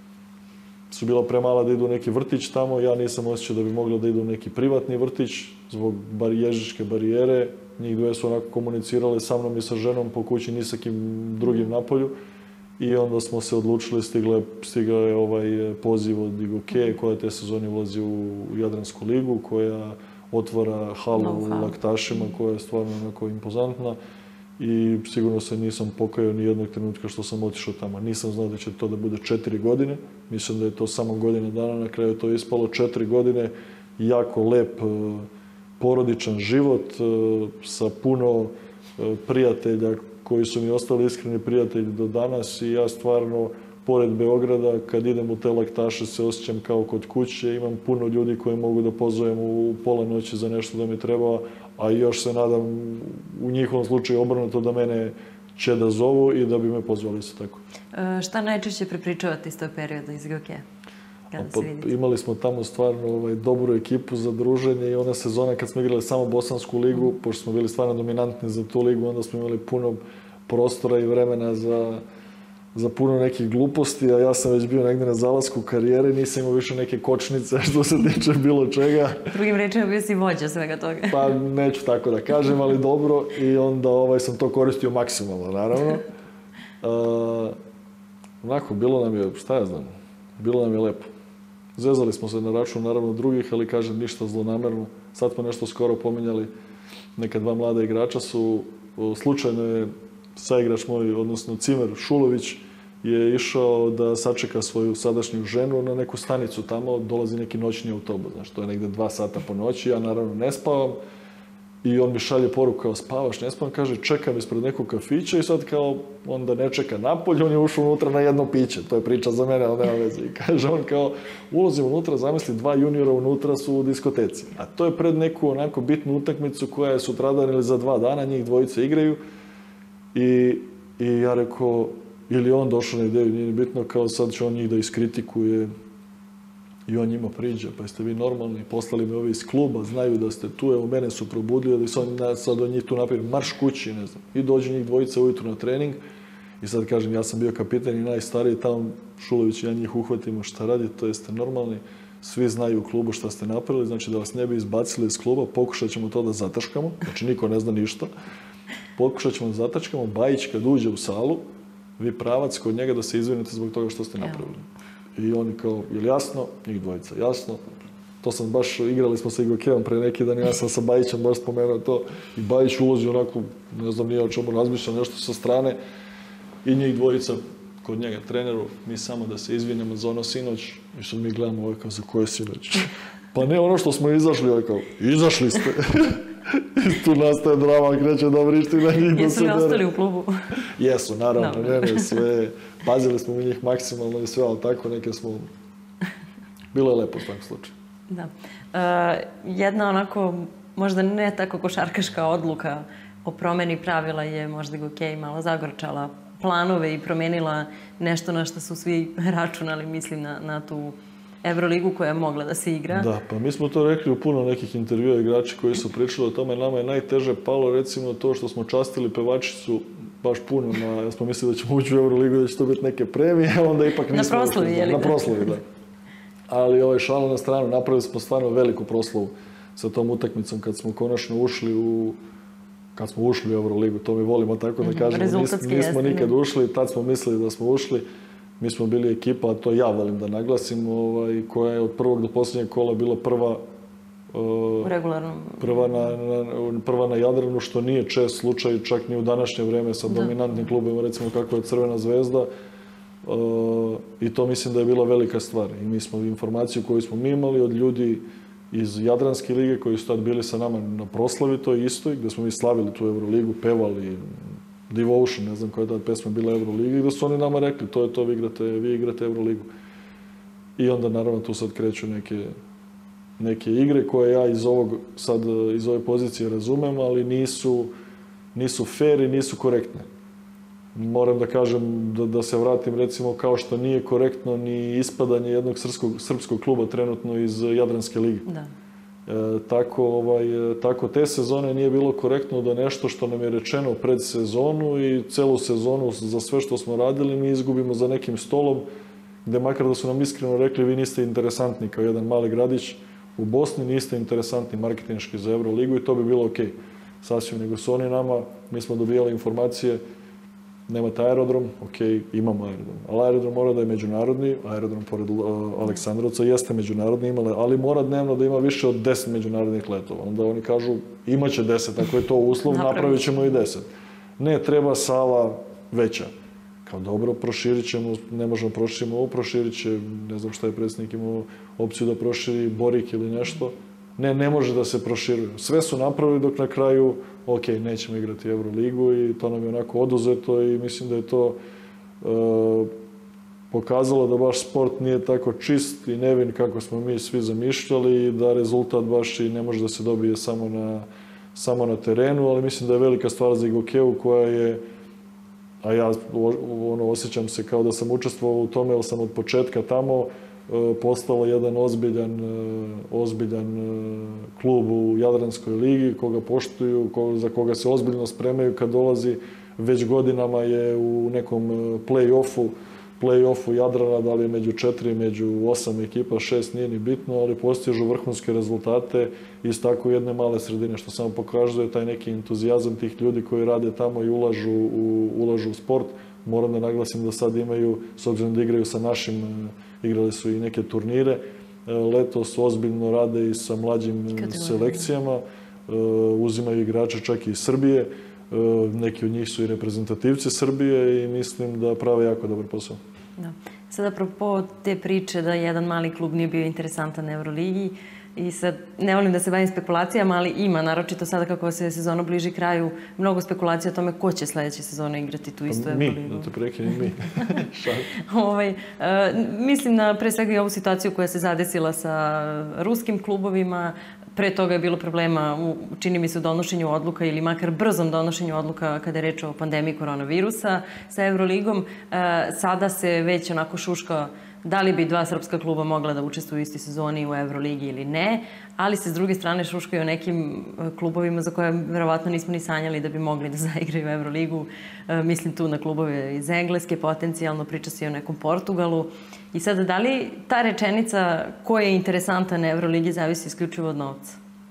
su bila premala da idu u neki vrtić tamo. Ja nisam osjećao da bi mogla da idu u neki privatni vrtić zbog bar, ježičke barijere. Njih dve su onako komunicirale sa mnom i sa ženom po kući, ni sa kim drugim napolju. I onda smo se odlučili, stigle, stigao je ovaj poziv od Igoke, koja te sezoni ulazi u Jadransku ligu, koja otvara halu no, u Laktašima, koja je stvarno onako impozantna. I sigurno se nisam pokajao ni jednog trenutka što sam otišao tamo. Nisam znao da će to da bude četiri godine. Mislim da je to samo godine dana. Na kraju to je ispalo četiri godine. Jako lep porodičan život sa puno prijatelja koji su mi ostali iskreni prijatelji do danas. I ja stvarno, pored Beograda, kad idem u te Laktaše, se osjećam kao kod kuće. Imam puno ljudi koje mogu da pozovem u pola noći za nešto da mi treba, a još se nadam u njihovom slučaju obrnuto da mene će da zovu i da bi me pozvali se tako. E, šta najčešće prepričavate iz tog perioda iz Gokeja? Pa, imali smo tamo stvarno ovaj, dobru ekipu za druženje i ona sezona kad smo igrali samo Bosansku ligu, mm. pošto smo bili stvarno dominantni za tu ligu, onda smo imali puno prostora i vremena za, za puno nekih gluposti, a ja sam već bio negde na zalasku karijere, nisam imao više neke kočnice što se tiče bilo čega. Drugim rečima bio si vođa svega toga. Pa neću tako da kažem, ali dobro, i onda ovaj, sam to koristio maksimalno, naravno. Uh, onako, bilo nam je, šta ja znam, bilo nam je lepo. Zezali smo se na račun, naravno, drugih, ali kažem, ništa zlonamerno. Sad smo nešto skoro pominjali, neka dva mlada igrača su, slučajno je saigrač moj, odnosno Cimer Šulović, je išao da sačeka svoju sadašnju ženu na neku stanicu tamo, dolazi neki noćni autobus, znaš, to je negde dva sata po noći, ja naravno ne spavam i on mi šalje poruku kao spavaš, ne spavam, kaže čekam ispred nekog kafića i sad kao onda ne čeka napolje, on je ušao unutra na jedno piće, to je priča za mene, ali nema veze. I kaže on kao ulazim unutra, zamisli dva juniora unutra su u diskoteci, a to je pred neku onako bitnu utakmicu koja je sutradan ili za dva dana, njih dvojice igraju. I, i ja rekao, ili on došao na ideju, nije bitno, kao sad će on njih da iskritikuje i on njima priđe, pa jeste vi normalni, poslali me ovi iz kluba, znaju da ste tu, evo mene su probudili, da sad, sad od njih tu napravim marš kući, ne znam. I dođe njih dvojica ujutru na trening i sad kažem, ja sam bio kapitan i najstariji, tamo Šulović i ja njih uhvatimo šta radite, to jeste normalni, svi znaju u klubu šta ste napravili, znači da vas ne bi izbacili iz kluba, pokušat ćemo to da zataškamo, znači niko ne zna ništa. Pokušat ćemo da zatačkamo, Bajić kad uđe u salu, vi pravac kod njega da se izvinite zbog toga što ste napravili. I oni kao, je li jasno? Njih dvojica, jasno. To sam baš, igrali smo sa Igokeom pre neki dan, ja sam sa Bajićem baš spomenuo to. I Bajić ulazi onako, ne znam nije o čemu razmišlja, nešto sa strane. I njih dvojica kod njega, treneru, mi samo da se izvinemo za ono sinoć. I sad mi gledamo ovaj kao, za koje sinoć? Pa ne ono što smo izašli, ovaj kao, izašli ste. I tu nastaje drama, kreće da vrišti na njih. Jesu li ostali u klubu? Jesu, naravno, no. ne, ne, sve. Pazili smo u njih maksimalno i sve, ali tako neke smo... Bilo je lepo u svakom slučaju. Da. Uh, jedna onako, možda ne tako košarkaška odluka o promeni pravila je možda Gokej malo zagorčala planove i promenila nešto na što su svi računali, mislim na, na tu Evroligu koja je mogla da se igra. Da, pa mi smo to rekli u puno nekih intervjua igrači koji su pričali o tome. Nama je najteže palo recimo to što smo častili pevačicu baš puno. Na, ja smo mislili da ćemo ući u Evroligu, da će to biti neke premije, a onda ipak nismo. Na proslavi, je li? Na proslavi, da. Ali ovaj šalu na stranu, napravili smo stvarno veliku proslavu sa tom utakmicom kad smo konačno ušli u kad smo ušli u Euroligu, to mi volimo tako da kažemo, nismo, nismo nikad ušli, tad smo mislili da smo ušli. Mi smo bili ekipa, a to ja volim da naglasim, ovaj, koja je od prvog do posljednjeg kola bila prva uh, regularnom. Prva na, na, prva na Jadranu, što nije čest slučaj, čak ni u današnje vrijeme sa dominantnim da. klubima, recimo kako je Crvena zvezda. Uh, I to mislim da je bila velika stvar. I mi smo informaciju koju smo mi imali od ljudi iz Jadranske lige koji su tad bili sa nama na proslavi toj istoj, gdje smo mi slavili tu Euroligu, pevali Devotion, ne znam koja je tad pesma bila Euroligi, gdje su oni nama rekli, to je to, vi igrate, vi igrate Euroligu. I onda naravno tu sad kreću neke, neke igre koje ja iz ovog, sad iz ove pozicije razumem, ali nisu, nisu fair i nisu korektne. Moram da kažem, da, da se vratim recimo kao što nije korektno ni ispadanje jednog srpskog, srpskog kluba trenutno iz Jadranske lige. Da. E, tako, ovaj, tako te sezone nije bilo korektno da nešto što nam je rečeno pred sezonu i celu sezonu za sve što smo radili mi izgubimo za nekim stolom, gde makar da su nam iskreno rekli vi niste interesantni kao jedan mali gradić u Bosni, niste interesantni marketinški za Euroligu i to bi bilo ok. Sasvim, nego su oni nama, mi smo dobijali informacije, nemate aerodrom, ok, imamo aerodrom. Ali aerodrom mora da je međunarodni, aerodrom pored uh, Aleksandrovca jeste međunarodni, imale, ali mora dnevno da ima više od deset međunarodnih letova. Onda oni kažu, imaće deset, ako je to uslov, napravit ćemo i deset. Ne, treba sala veća. Kao dobro, proširit ćemo, ne možemo proširiti ovo, proširit će, ne znam šta je predsjednik imao opciju da proširi Borik ili nešto. Ne, ne može da se proširuje. Sve su napravili dok na kraju, ok, nećemo igrati Euroligu i to nam je onako oduzeto i mislim da je to uh, pokazalo da baš sport nije tako čist i nevin kako smo mi svi zamišljali i da rezultat baš i ne može da se dobije samo na, samo na terenu, ali mislim da je velika stvar za Igokeju koja je, a ja ono, osjećam se kao da sam učestvovao u tome, jer sam od početka tamo, postalo jedan ozbiljan, ozbiljan klub u Jadranskoj ligi, koga poštuju, za koga se ozbiljno spremaju kad dolazi. Već godinama je u nekom play-offu, play-offu Jadrana, da li je među četiri, među osam ekipa, šest, nije ni bitno, ali postižu vrhunske rezultate iz tako jedne male sredine, što samo pokazuje taj neki entuzijazam tih ljudi koji rade tamo i ulažu u, ulažu u sport. Moram da naglasim da sad imaju, s obzirom da igraju sa našim, igrali su i neke turnire, letos ozbiljno rade i sa mlađim selekcijama, uzimaju igrače čak i iz Srbije, neki od njih su i reprezentativci Srbije i mislim da prave jako dobar posao. Da. Sad, apropo te priče da jedan mali klub nije bio interesantan na Euroligi, i sad, ne volim da se bavim spekulacijama, ali ima, naročito sada kako se sezona bliži kraju, mnogo spekulacija o tome ko će sledeće sezone igrati tu istu Euroligu. Mi, da te prekinem, mi. ovaj, uh, mislim na pre svega i ovu situaciju koja se zadesila sa ruskim klubovima. Pre toga je bilo problema u, čini mi se, u donošenju odluka ili makar brzom donošenju odluka kada je reč o pandemiji koronavirusa sa Euroligom. Uh, sada se već onako šuška da li bi dva srpska kluba mogla da učestvuju u istoj sezoni u Euroligi ili ne, ali se s druge strane šuškaju o nekim klubovima za koje verovatno nismo ni sanjali da bi mogli da zaigraju Euroligu. E, mislim tu na klubove iz Engleske, potencijalno priča se i o nekom Portugalu. I sada, da li ta rečenica ko je interesantan na Euroligi zavisi isključivo od novca?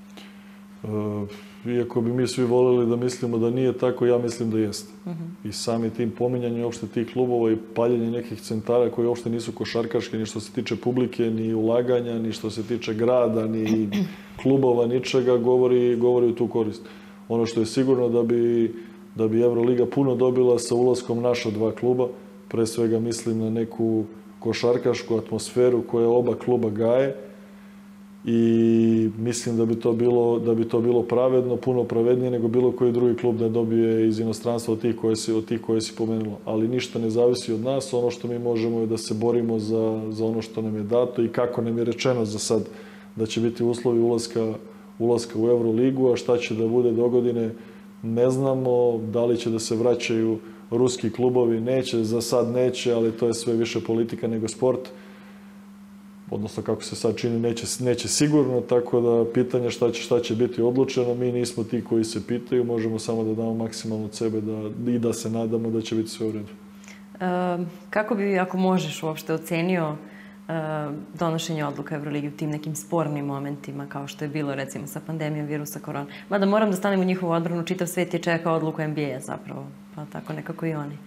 Uh, iako bi mi svi voljeli da mislimo da nije tako, ja mislim da jeste. Uh-huh. I sami tim pominjanje uopšte tih klubova i paljenje nekih centara koji uopšte nisu košarkaški, ni što se tiče publike, ni ulaganja, ni što se tiče grada, ni klubova, ničega, govori, govori u tu korist. Ono što je sigurno da bi, da bi Euroliga puno dobila sa ulaskom naša dva kluba, pre svega mislim na neku košarkašku atmosferu koja oba kluba gaje, i mislim da bi to bilo, da bi to bilo pravedno, puno pravednije nego bilo koji drugi klub da dobije iz inostranstva od tih koje si, od tih koje si pomenula. Ali ništa ne zavisi od nas, ono što mi možemo je da se borimo za, za ono što nam je dato i kako nam je rečeno za sad da će biti uslovi ulaska, ulaska u Euroligu, a šta će da bude do godine ne znamo, da li će da se vraćaju ruski klubovi, neće, za sad neće, ali to je sve više politika nego sport. Odnosno, kako se sad čini, neće, neće sigurno, tako da pitanje šta će, šta će biti odlučeno, mi nismo ti koji se pitaju, možemo samo da damo maksimalno od sebe da, i da se nadamo da će biti sve u redu. E, kako bi, ako možeš, uopšte ocenio donošenje odluka Euroligi u tim nekim spornim momentima, kao što je bilo recimo sa pandemijom virusa korona. Mada moram da stanem u njihovu odbranu, čitav svijet je čekao odluku N B A zapravo, pa tako nekako i oni.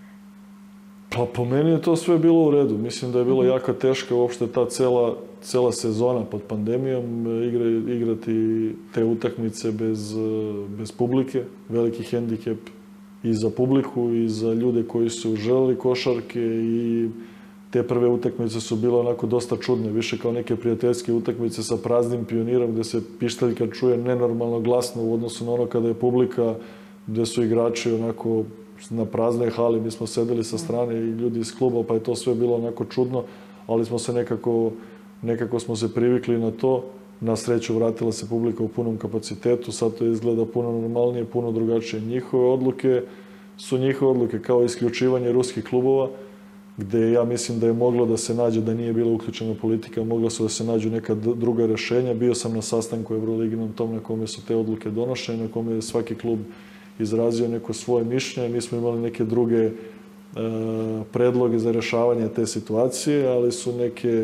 Pa po meni je to sve bilo u redu. Mislim da je bilo jako teška uopšte ta cela, cela sezona pod pandemijom, igra, igrati te utakmice bez, bez publike, veliki hendikep i za publiku i za ljude koji su želeli košarke i te prve utakmice su bile onako dosta čudne, više kao neke prijateljske utakmice sa praznim Pionirom gde se pištaljka čuje nenormalno glasno u odnosu na ono kada je publika, gde su igrači onako na praznoj hali, mi smo sedeli sa strane i ljudi iz kluba, pa je to sve bilo onako čudno, ali smo se nekako, nekako smo se privikli na to. Na sreću vratila se publika u punom kapacitetu, sad to izgleda puno normalnije, puno drugačije. Njihove odluke su njihove odluke, kao isključivanje ruskih klubova, gde ja mislim da je moglo da se nađe, da nije bila uključena politika, moglo su da se nađu neka druga rešenja. Bio sam na sastanku Euroliginom tom na kome su te odluke donošene, na kome je svaki klub izrazio neko svoje mišljenje. Mi smo imali neke druge e, predloge za rešavanje te situacije, ali su neke,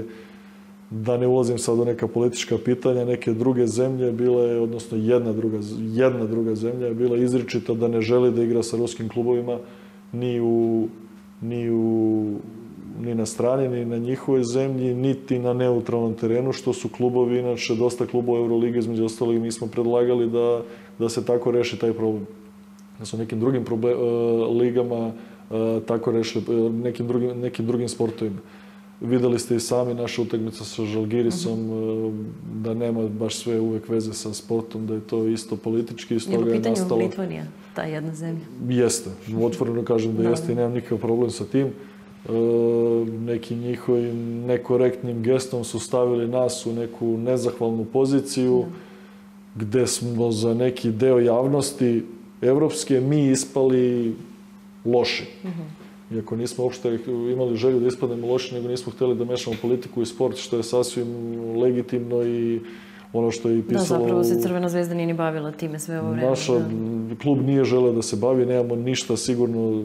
da ne ulazim sad u neka politička pitanja, neke druge zemlje bile, odnosno jedna druga, jedna druga zemlja je bila izričita da ne želi da igra sa ruskim klubovima ni u ni, u, ni na strani, ni na njihovoj zemlji, niti na neutralnom terenu, što su klubovi, inače dosta klubova Euroligi, između ostalih, mi smo predlagali da, da se tako reši taj problem. Da su nekim drugim problem, uh, ligama uh, tako rešili, uh, nekim, drugim, nekim drugim sportovima. Videli ste i sami naše utakmice sa Žalgirisom, uh-huh. da nema baš sve uvek veze sa sportom, da je to isto politički, iz toga je nastalo... Je u pitanju Litvanija, ta jedna zemlja? Jeste, otvoreno kažem da, da jeste i nemam nikakav problem sa tim. E, nekim njihovim nekorektnim gestom su stavili nas u neku nezahvalnu poziciju, da. Gde smo za neki deo javnosti evropske mi ispali loši. Uh-huh. Iako nismo uopšte imali želju da ispadnemo loši, nego nismo hteli da mešamo politiku i sport, što je sasvim legitimno i ono što je i pisalo... Da, zapravo se Crvena zvezda nije ni bavila time sve ovo vreme. Naša da. Klub nije želeo da se bavi, nemamo ništa sigurno,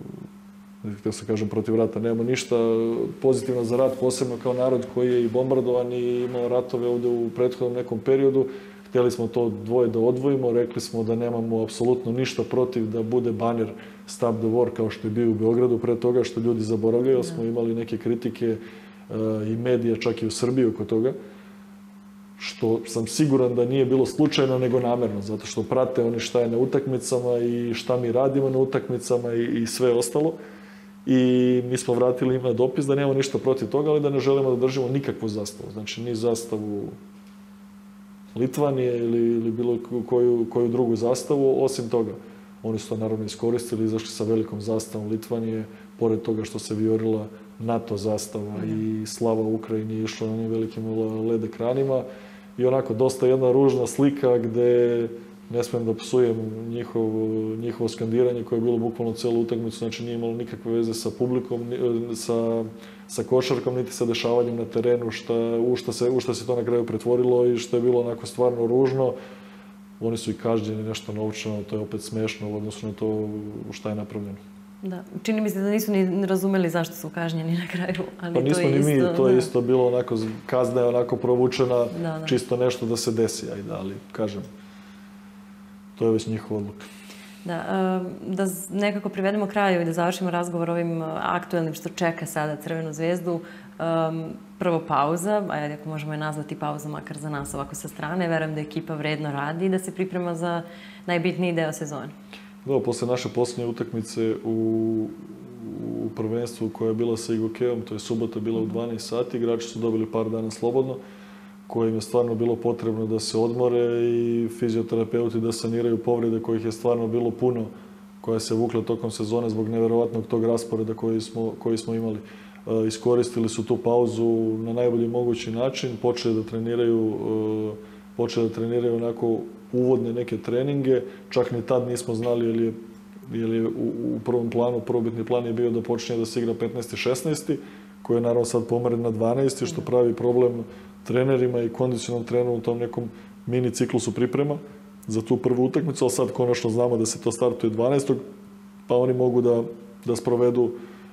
da se kažem protiv rata, nemamo ništa pozitivno za rat, posebno kao narod koji je i bombardovan i imao ratove ovde u prethodnom nekom periodu. Hteli smo to dvoje da odvojimo, rekli smo da nemamo apsolutno ništa protiv da bude baner Stop the War kao što je bio u Beogradu, pre toga što ljudi zaboravljaju, ali smo imali neke kritike uh, i medija čak i u Srbiji oko toga, što sam siguran da nije bilo slučajno nego namerno, zato što prate oni šta je na utakmicama i šta mi radimo na utakmicama i, i sve ostalo. I mi smo vratili im na dopis da nemamo ništa protiv toga, ali da ne želimo da držimo nikakvu zastavu. Znači, ni zastavu Litvanije ili, ili bilo koju, koju drugu zastavu. Osim toga, oni su to naravno iskoristili, izašli sa velikom zastavom Litvanije, pored toga što se vijorila NATO zastava i slava Ukrajini je išla na onim velikim L E D ekranima. I onako, dosta jedna ružna slika gde ne smijem da psujem njihov, njihovo skandiranje koje je bilo bukvalno celu utakmicu, znači nije imalo nikakve veze sa publikom, sa, sa košarkom, niti sa dešavanjem na terenu, šta, u, šta se, u šta se to na kraju pretvorilo i što je bilo onako stvarno ružno. Oni su i kažnjeni nešto novčano, to je opet smešno u odnosu na to šta je napravljeno. Da, čini mi se da nisu ni razumeli zašto su kažnjeni na kraju, ali pa nismo to je ni isto... mi, to je isto bilo onako, kazna je onako provučena, da, da. Čisto nešto da se desi, ajde, ali kažem, to je već njihova odluka. Da, da nekako privedemo kraju i da završimo razgovor ovim aktuelnim što čeka sada Crvenu zvezdu. Prvo pauza, ajde ako možemo je nazvati pauza makar za nas ovako sa strane, verujem da ekipa vredno radi i da se priprema za najbitniji deo sezone. Da, posle naše posljednje utakmice u, u prvenstvu koja je bila sa Igokeom, to je subota bila u dvanaest sati, igrači su dobili par dana slobodno, kojim je stvarno bilo potrebno da se odmore i fizioterapeuti da saniraju povrede kojih je stvarno bilo puno, koja se vukla tokom sezone zbog neverovatnog tog rasporeda koji smo, koji smo imali. E, iskoristili su tu pauzu na najbolji mogući način, počeli da treniraju, e, počeli da treniraju onako uvodne neke treninge, čak ni tad nismo znali jer je, jer je u, u prvom planu, prvobitni plan je bio da počne da se igra petnaesti šesnaesti, koji je naravno sad pomeren na dvanaesti, što pravi problem trenerima i kondicionalnom treneru u tom nekom mini ciklusu priprema za tu prvu utakmicu, ali sad konačno znamo da se to startuje dvanaestog pa oni mogu da, da sprovedu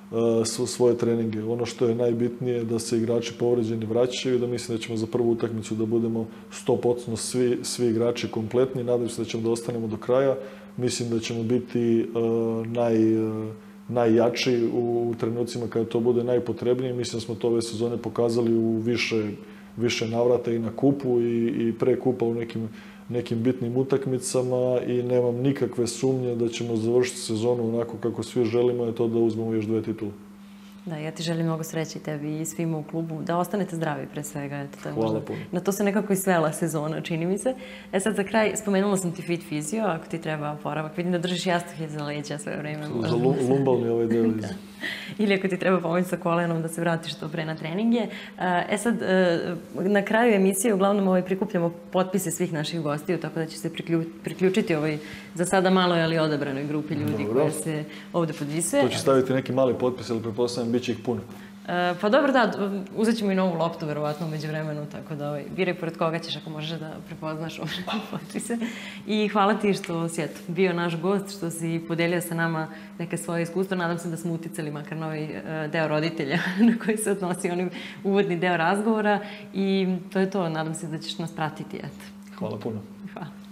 svoje treninge. Ono što je najbitnije je da se igrači povređeni vraćaju i da mislim da ćemo za prvu utakmicu da budemo sto posto svi, svi igrači kompletni. Nadam se da ćemo da ostanemo do kraja. Mislim da ćemo biti uh, naj, uh, najjači u, u trenucima kada to bude najpotrebnije. Mislim da smo to ove sezone pokazali u više, više navrata i na kupu i, i pre kupa u nekim, nekim bitnim utakmicama i nemam nikakve sumnje da ćemo završiti sezonu onako kako svi želimo, je to da uzmemo još dve titule. Da, ja ti želim mnogo sreće tebi i svima u klubu, da ostanete zdravi pre svega. Eto, to je Hvala možda, puno. na to se nekako i svela sezona, čini mi se. E sad za kraj, spomenula sam ti fit fizio, ako ti treba oporavak. Vidim da držiš jastuke za leđa sve vreme. Za lumbalni ovaj deo iz... Ili ako ti treba pomoći sa kolenom da se vratiš što pre na treninge. E sad, na kraju emisije uglavnom ovaj, prikupljamo potpise svih naših gostiju, tako da će se priključiti ovoj za sada maloj, ali odabranoj grupi ljudi koja se ovde podpisuje. To će staviti neki mali potpis, ali pretpostavljam bit će ih puno. Pa dobro, da, uzet ćemo i novu loptu, verovatno, umeđu vremenu, tako da ovaj, biraj pored koga ćeš ako možeš da prepoznaš ove potpise. I hvala ti što si eto, bio naš gost, što si podelio sa nama neke svoje iskustva. Nadam se da smo uticali makar na ovaj deo roditelja na koji se odnosi onaj uvodni deo razgovora i to je to. Nadam se da ćeš nas pratiti, eto. Hvala puno. Hvala.